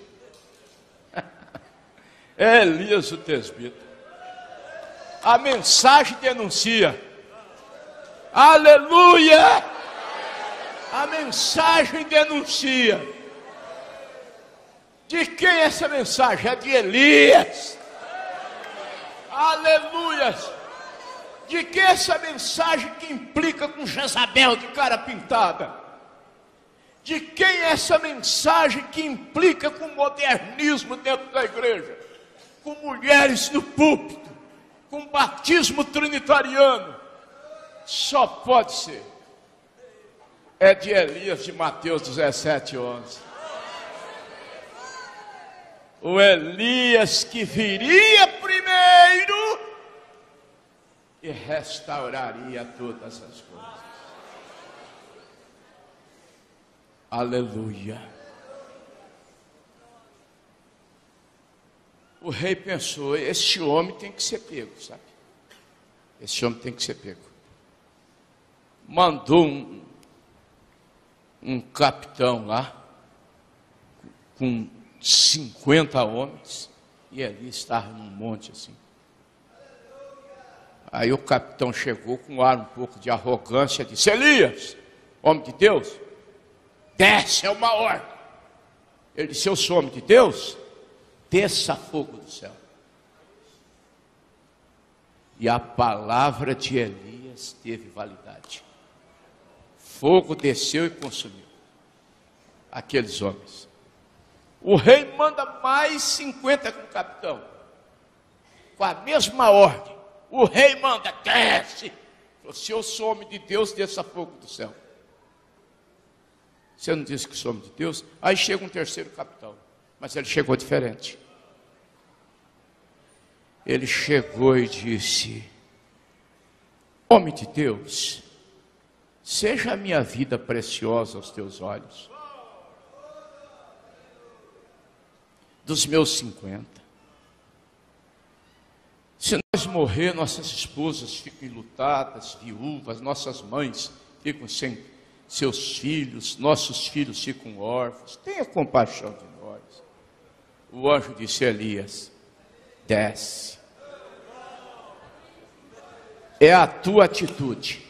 É Elias o tesbita. A mensagem denuncia. Aleluia! A mensagem denuncia. De quem é essa mensagem? É de Elias. Aleluia! De que essa mensagem que implica com Jezabel de cara pintada? De quem é essa mensagem que implica com modernismo dentro da igreja? Com mulheres no púlpito, com batismo trinitariano? Só pode ser. É de Elias de Mateus dezessete, onze. O Elias que viria primeiro e restauraria todas as coisas. Aleluia. O rei pensou, esse homem tem que ser pego, sabe? Esse homem tem que ser pego. Mandou um, um capitão lá, com cinquenta homens, e ali estava num monte assim. Aí o capitão chegou com um ar um pouco de arrogância, disse, Elias, homem de Deus, desce, é uma ordem. Ele disse, eu sou homem de Deus, desça fogo do céu. E a palavra de Elias teve validade. Fogo desceu e consumiu aqueles homens. O rei manda mais cinquenta com o capitão, com a mesma ordem. O rei manda, desce. Se eu sou homem de Deus, desça fogo do céu. Você não disse que sou homem de Deus? Aí chega um terceiro capitão, mas ele chegou diferente. Ele chegou e disse, homem de Deus, seja a minha vida preciosa aos teus olhos. Dos meus cinquenta. Se nós morrer, nossas esposas ficam enlutadas, viúvas, nossas mães ficam sem seus filhos, nossos filhos ficam órfãos. Tenha compaixão de nós. O anjo disse a Elias, desce. É a tua atitude.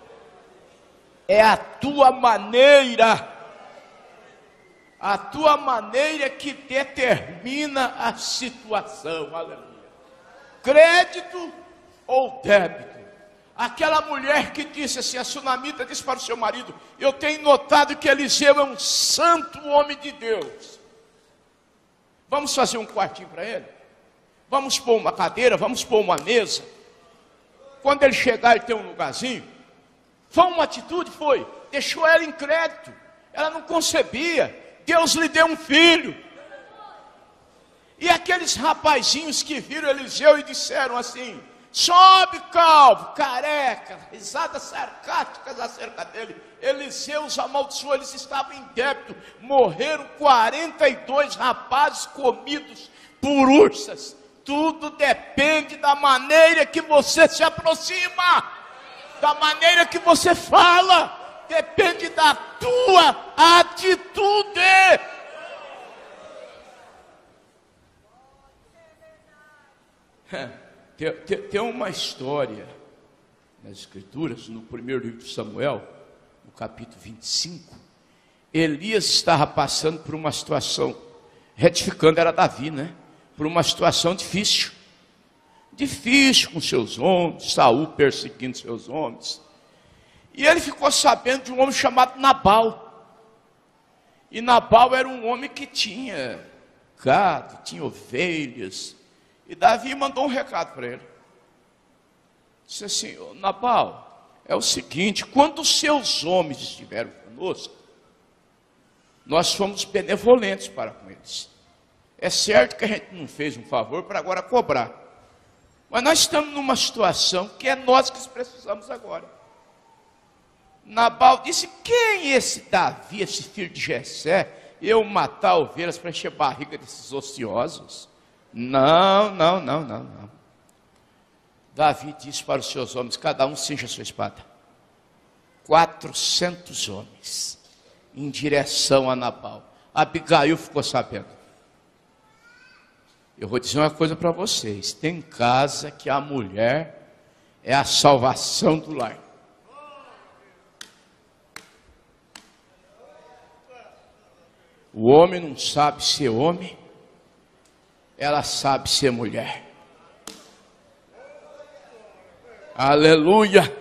É a tua maneira. A tua maneira que determina a situação. Aleluia. Crédito ou débito? Aquela mulher que disse assim, a sunamita disse para o seu marido, eu tenho notado que Eliseu é um santo homem de Deus. Vamos fazer um quartinho para ele? Vamos pôr uma cadeira, vamos pôr uma mesa. Quando ele chegar, ele tem um lugarzinho. Foi uma atitude, foi. Deixou ela em crédito. Ela não concebia. Deus lhe deu um filho. E aqueles rapazinhos que viram Eliseu e disseram assim, sobe, calvo, careca, risadas sarcásticas acerca dele. Eliseu os amaldiçoou, eles estavam em débito. Morreram quarenta e dois rapazes comidos por ursas. Tudo depende da maneira que você se aproxima, da maneira que você fala, depende da tua atitude. Tem, tem, tem uma história nas Escrituras, no primeiro livro de Samuel, no capítulo vinte e cinco. Elias estava passando por uma situação, retificando, era Davi, né? Por uma situação difícil, difícil com seus homens, Saul perseguindo seus homens. E ele ficou sabendo de um homem chamado Nabal. E Nabal era um homem que tinha gado, tinha ovelhas. E Davi mandou um recado para ele. Disse assim: oh, Nabal, é o seguinte, quando os seus homens estiveram conosco, nós fomos benevolentes para com eles. É certo que a gente não fez um favor para agora cobrar. Mas nós estamos numa situação que é nós que precisamos agora. Nabal disse: quem é esse Davi, esse filho de Jessé, eu matar ovelhas para encher a barriga desses ociosos? Não, não, não, não, não. Davi disse para os seus homens: cada um cinja a sua espada. Quatrocentos homens em direção a Nabal. Abigail ficou sabendo. Eu vou dizer uma coisa para vocês: tem casa que a mulher é a salvação do lar. O homem não sabe ser homem, ela sabe ser mulher. Aleluia!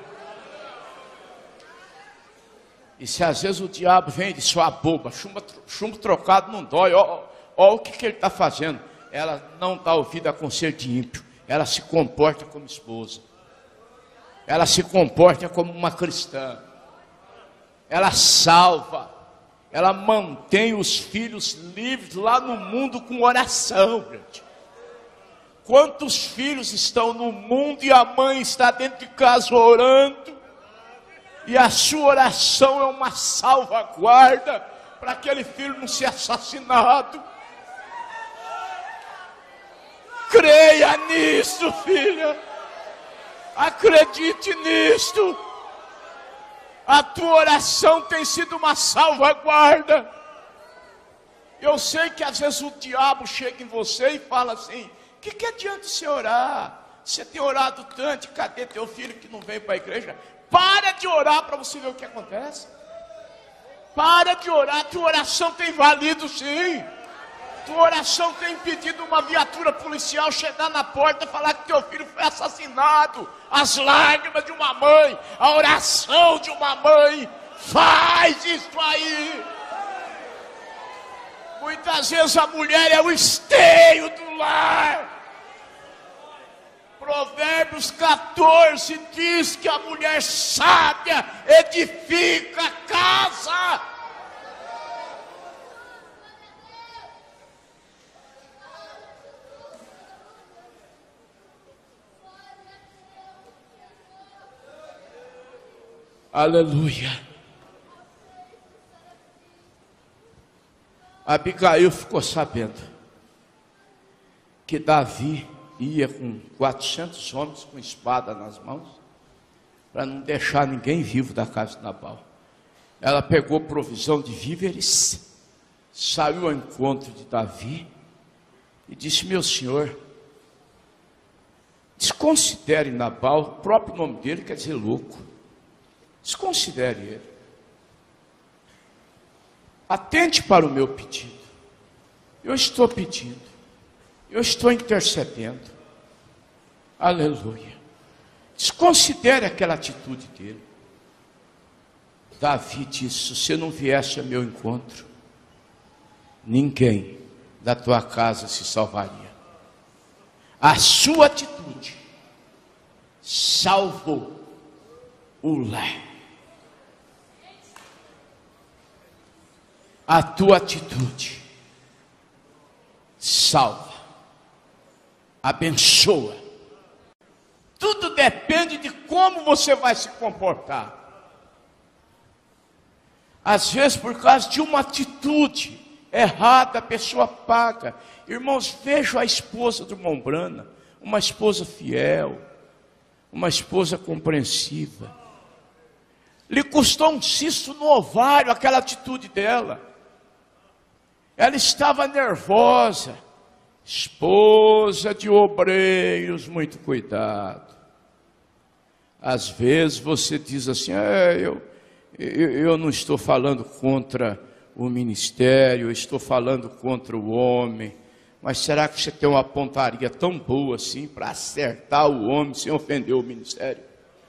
E se às vezes o diabo vem de sua boba, chumbo, chumbo trocado não dói, ó, ó o que, que ele está fazendo. Ela não dá ouvido a conselho de ímpio, ela se comporta como esposa, ela se comporta como uma cristã, ela salva, ela mantém os filhos livres lá no mundo com oração, gente. Quantos filhos estão no mundo e a mãe está dentro de casa orando, e a sua oração é uma salvaguarda para aquele filho não ser assassinado. Creia nisso, filha. Acredite nisto. A tua oração tem sido uma salvaguarda. Eu sei que às vezes o diabo chega em você e fala assim: o que, que adianta você orar? Você tem orado tanto, cadê teu filho que não veio para a igreja? Para de orar para você ver o que acontece. Para de orar, tua oração tem valido sim. Tua oração tem impedido uma viatura policial chegar na porta e falar que teu filho foi assassinado. As lágrimas de uma mãe, a oração de uma mãe faz isso aí. Muitas vezes a mulher é o esteio do lar. Provérbios quatorze diz que a mulher sábia edifica a casa. Aleluia. Abigail ficou sabendo que Davi ia com quatrocentos homens com espada nas mãos, para não deixar ninguém vivo da casa de Nabal. Ela pegou provisão de víveres, saiu ao encontro de Davi e disse: meu senhor, desconsidere Nabal. O próprio nome dele quer dizer louco. Desconsidere ele. Atente para o meu pedido. Eu estou pedindo. Eu estou intercedendo. Aleluia. Desconsidere aquela atitude dele. Davi disse: se você não viesse ao meu encontro, ninguém da tua casa se salvaria. A sua atitude salvou o lar. A tua atitude salva, abençoa. Tu tudo depende de como você vai se comportar. Às vezes, por causa de uma atitude errada, a pessoa paga. Irmãos, vejo a esposa do irmão Brana, uma esposa fiel, uma esposa compreensiva. Lhe custou um cisto no ovário aquela atitude dela. Ela estava nervosa. Esposa de obreiros, muito cuidado. Às vezes você diz assim, é, eu, eu, eu não estou falando contra o ministério, eu estou falando contra o homem, mas será que você tem uma pontaria tão boa assim para acertar o homem sem ofender o ministério?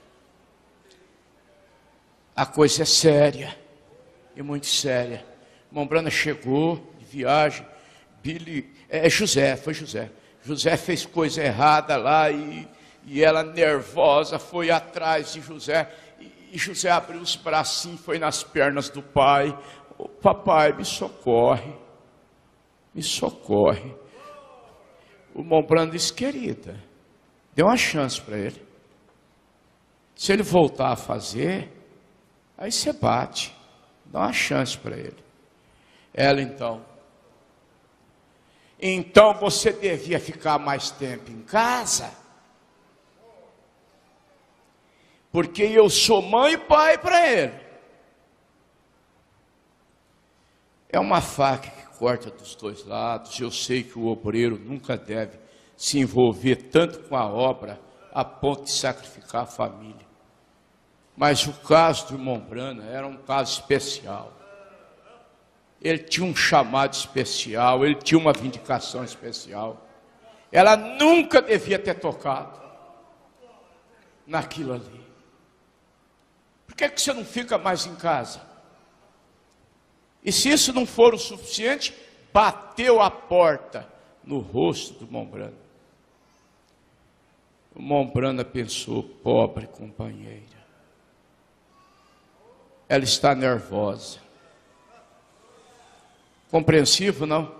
A coisa é séria, e muito séria. Irmão Brana chegou de viagem, Billy, é José, foi José. José fez coisa errada lá e, e ela nervosa foi atrás de José. E, e José abriu os bracinhos, foi nas pernas do pai. Oh, papai, me socorre, me socorre. O irmão Brana disse, querida, dê uma chance para ele. Se ele voltar a fazer, aí você bate, dá uma chance para ele. Ela então, então você devia ficar mais tempo em casa, porque eu sou mãe e pai para ele. É uma faca que corta dos dois lados. Eu sei que o obreiro nunca deve se envolver tanto com a obra a ponto de sacrificar a família. Mas o caso do irmão Brana era um caso especial. Ele tinha um chamado especial, ele tinha uma vindicação especial. Ela nunca devia ter tocado naquilo ali. Por que que você não fica mais em casa? E se isso não for o suficiente, bateu a porta no rosto do irmão Brana. O irmão Brana pensou, pobre companheira. Ela está nervosa. Compreensivo, não?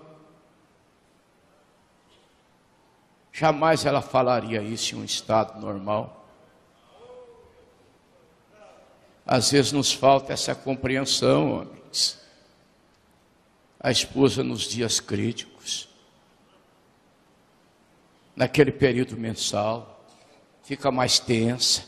Jamais ela falaria isso em um estado normal. Às vezes nos falta essa compreensão, homens. A esposa nos dias críticos, naquele período mensal, fica mais tensa.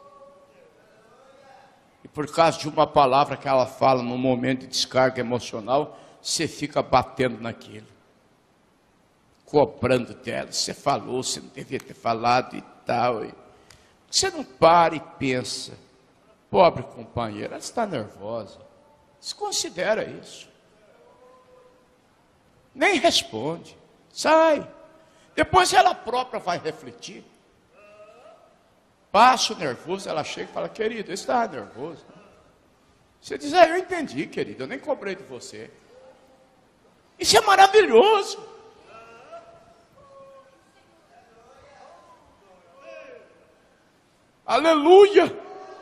E por causa de uma palavra que ela fala num momento de descarga emocional, você fica batendo naquilo, cobrando dela. Você falou, você não devia ter falado e tal. E você não para e pensa, pobre companheira, ela está nervosa. Desconsidera isso. Nem responde, sai. Depois ela própria vai refletir. Passa o nervoso, ela chega e fala, querido, eu estava nervoso. Você diz, ah, eu entendi, querido, eu nem cobrei de você. Isso é maravilhoso. Aleluia.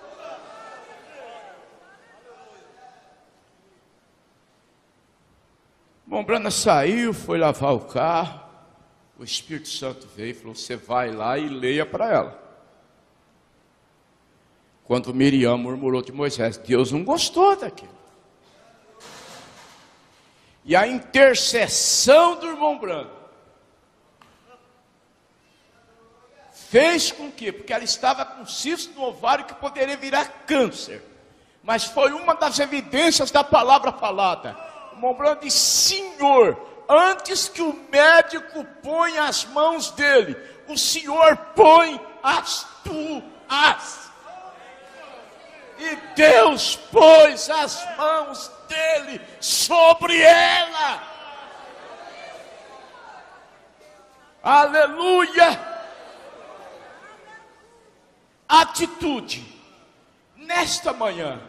Bom, Brana saiu, foi lavar o carro. O Espírito Santo veio e falou, você vai lá e leia para ela. Quando Miriam murmurou de Moisés, Deus não gostou daquilo. E a intercessão do irmão Brana fez com que, porque ela estava com cisto no ovário que poderia virar câncer, mas foi uma das evidências da palavra falada. O irmão Brana disse, Senhor, antes que o médico ponha as mãos dele, o Senhor põe as tuas. E Deus pôs as mãos dele sobre ela. Aleluia. Atitude. Nesta manhã,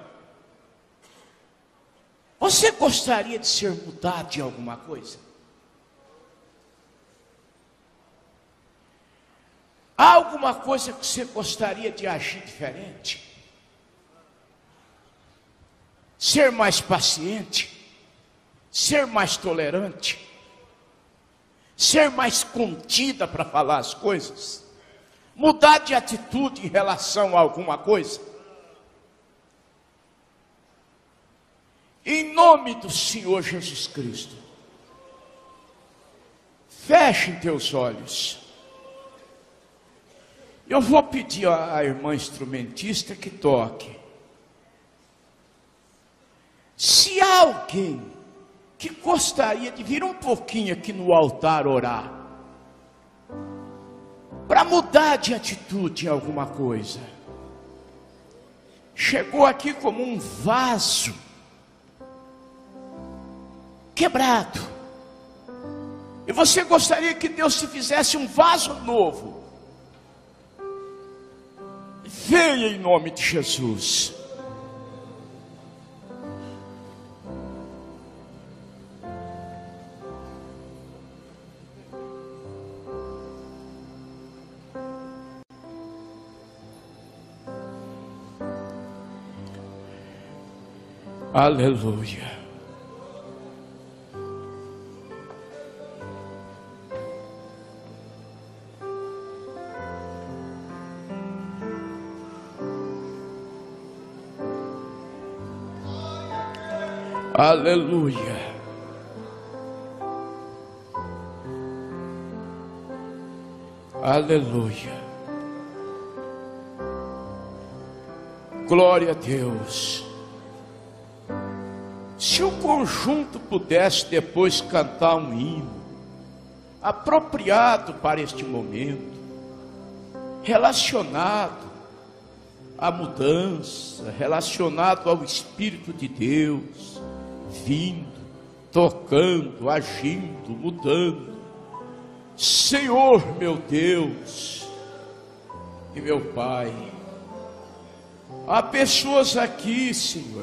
você gostaria de ser mudado de alguma coisa? Há alguma coisa que você gostaria de agir diferente? Ser mais paciente, ser mais tolerante, ser mais contida para falar as coisas. mudar de atitude em relação a alguma coisa? Em nome do Senhor Jesus Cristo, feche teus olhos. Eu vou pedir à irmã instrumentista que toque. Se há alguém que gostaria de vir um pouquinho aqui no altar orar, para mudar de atitude em alguma coisa, chegou aqui como um vaso quebrado, e você gostaria que Deus te fizesse um vaso novo, venha em nome de Jesus. Aleluia. Aleluia. Aleluia. Glória a Deus. Se o conjunto pudesse depois cantar um hino apropriado para este momento, relacionado à mudança, relacionado ao Espírito de Deus, vindo, tocando, agindo, mudando. Senhor meu Deus e meu Pai, há pessoas aqui, Senhor,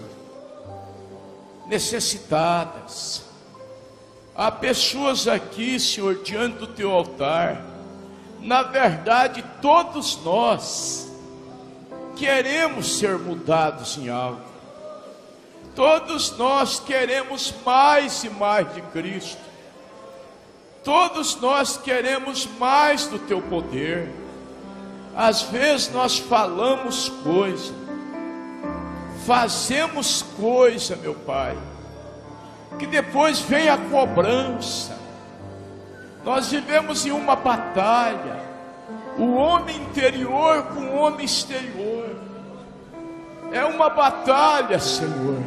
necessitadas. Há pessoas aqui, Senhor, diante do teu altar. Na verdade, todos nós queremos ser mudados em algo. Todos nós queremos mais e mais de Cristo. Todos nós queremos mais do teu poder. Às vezes nós falamos coisas, fazemos coisa, meu Pai, que depois vem a cobrança. Nós vivemos em uma batalha, o homem interior com o homem exterior. É uma batalha, Senhor.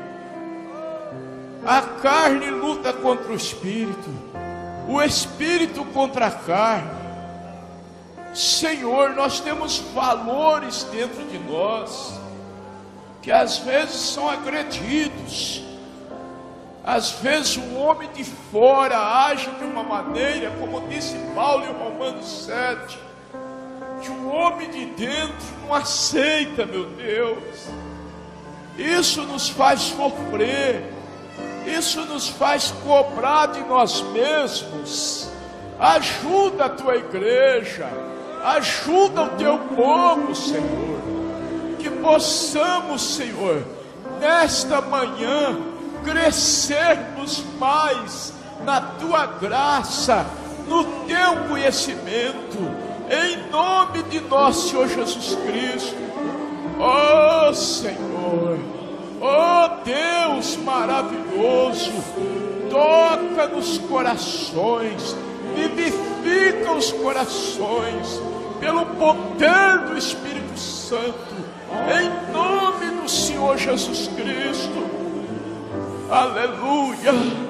A carne luta contra o espírito, o espírito contra a carne. Senhor, nós temos valores dentro de nós que às vezes são agredidos. Às vezes o homem de fora age de uma maneira, como disse Paulo em Romanos sete, que o homem de dentro não aceita, meu Deus. Isso nos faz sofrer, isso nos faz cobrar de nós mesmos. Ajuda a tua igreja, ajuda o teu povo, Senhor, que possamos, Senhor, nesta manhã, crescermos mais na tua graça, no teu conhecimento, em nome de nosso Senhor Jesus Cristo. Oh Senhor, oh Deus maravilhoso, toca nos corações, vivifica os corações, pelo poder do Espírito Santo, em nome do Senhor Jesus Cristo. Aleluia,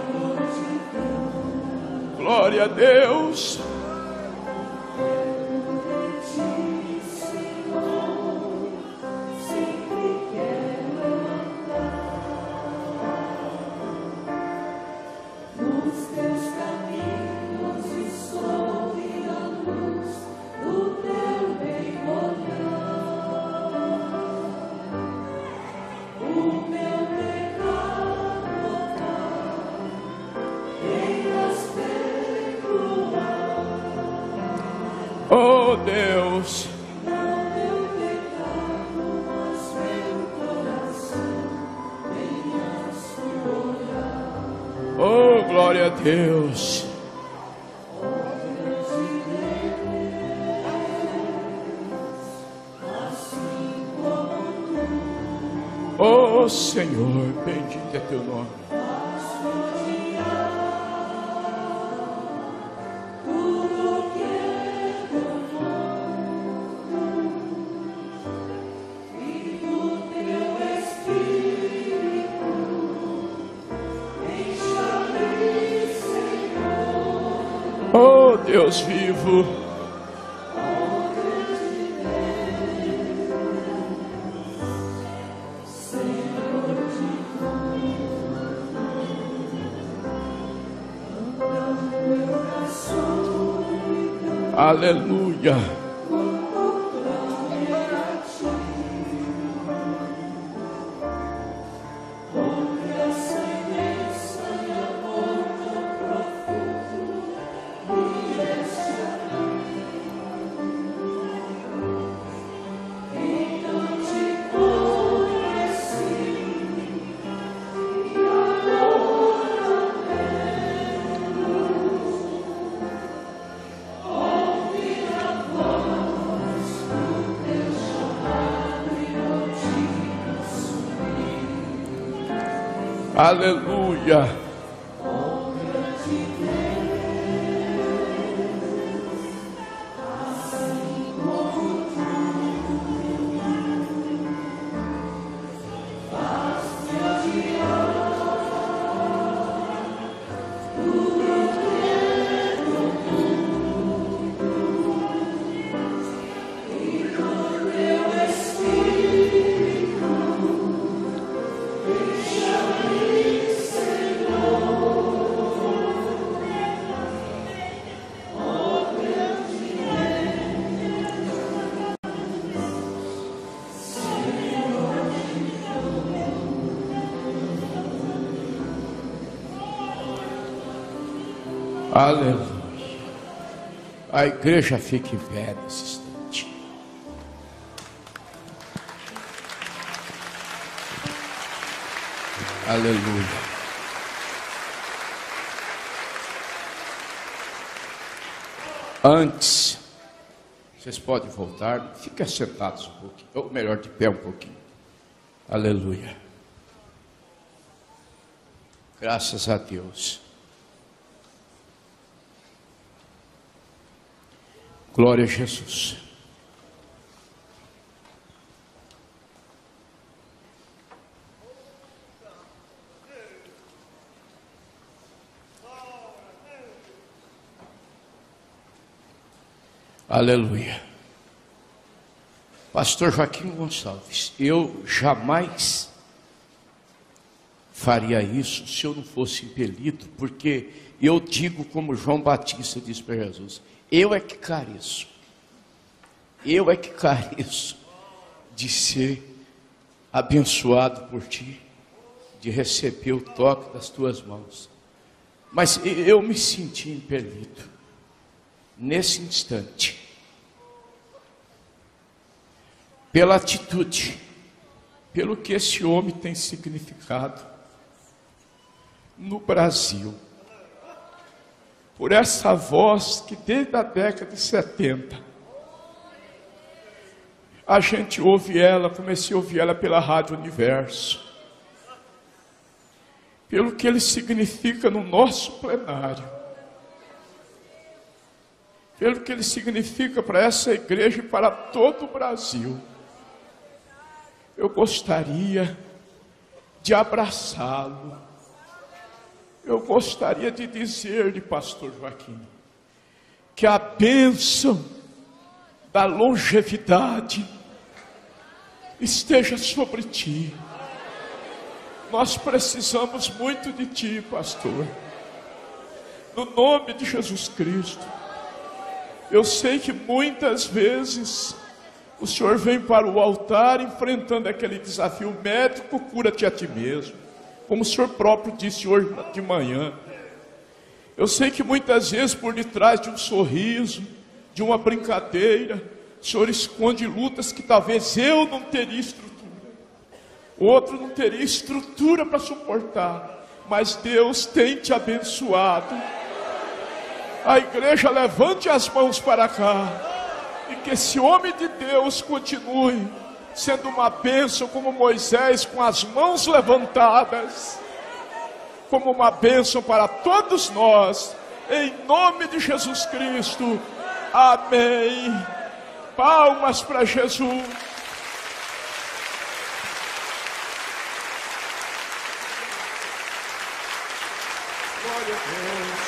glória a Deus. Oh Deus, oh glória a Deus. Oh Senhor, bendito é teu nome. Oh Deus vivo, aleluia. Aleluia. Aleluia. A igreja fica em pé nesse instante. Aleluia. Antes, vocês podem voltar, fiquem sentados um pouquinho, ou melhor, de pé um pouquinho. Aleluia. Graças a Deus. Glória a Jesus. Aleluia. Pastor Joaquim Gonçalves, eu jamais faria isso se eu não fosse impelido, porque eu digo como João Batista disse para Jesus: eu é que careço, eu é que careço de ser abençoado por ti, de receber o toque das tuas mãos. Mas eu me senti impelido, nesse instante, pela atitude, pelo que esse homem tem significado no Brasil. Por essa voz que desde a década de setenta, a gente ouve ela, comecei a ouvir ela pela Rádio Universo, pelo que ele significa no nosso plenário, pelo que ele significa para essa igreja e para todo o Brasil. Eu gostaria de abraçá-lo. Eu gostaria de dizer-lhe, pastor Joaquim, que a bênção da longevidade esteja sobre ti. Nós precisamos muito de ti, pastor. No nome de Jesus Cristo. Eu sei que muitas vezes o senhor vem para o altar enfrentando aquele desafio médico, cura-te a ti mesmo. Como o senhor próprio disse hoje de manhã. Eu sei que muitas vezes por detrás de um sorriso, de uma brincadeira, o senhor esconde lutas que talvez eu não teria estrutura, o outro não teria estrutura para suportar, mas Deus tem te abençoado. A igreja levante as mãos para cá, e que esse homem de Deus continue sendo uma bênção como Moisés com as mãos levantadas, como uma bênção para todos nós, em nome de Jesus Cristo. Amém. Palmas para Jesus. Glória a Deus.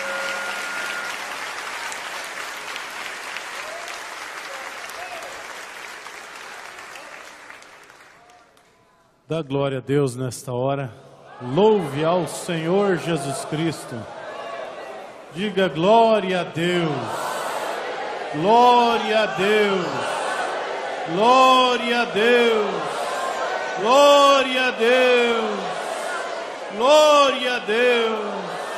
Dá glória a Deus nesta hora. Louve ao Senhor Jesus Cristo. Diga glória a Deus. Glória a Deus. Glória a Deus. Glória a Deus. Glória a Deus.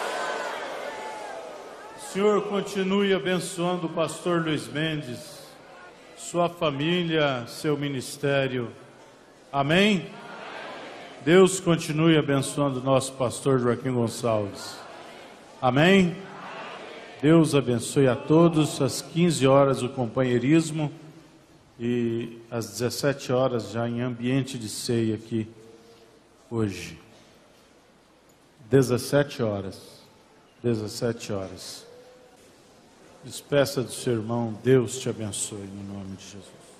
Senhor, continue abençoando o pastor Luiz Mendes, sua família, seu ministério. Amém? Deus continue abençoando o nosso pastor Joaquim Gonçalves. Amém? Deus abençoe a todos. Às quinze horas o companheirismo e às dezessete horas já em ambiente de ceia aqui hoje. dezessete horas. dezessete horas. Despeça do seu irmão. Deus te abençoe no nome de Jesus.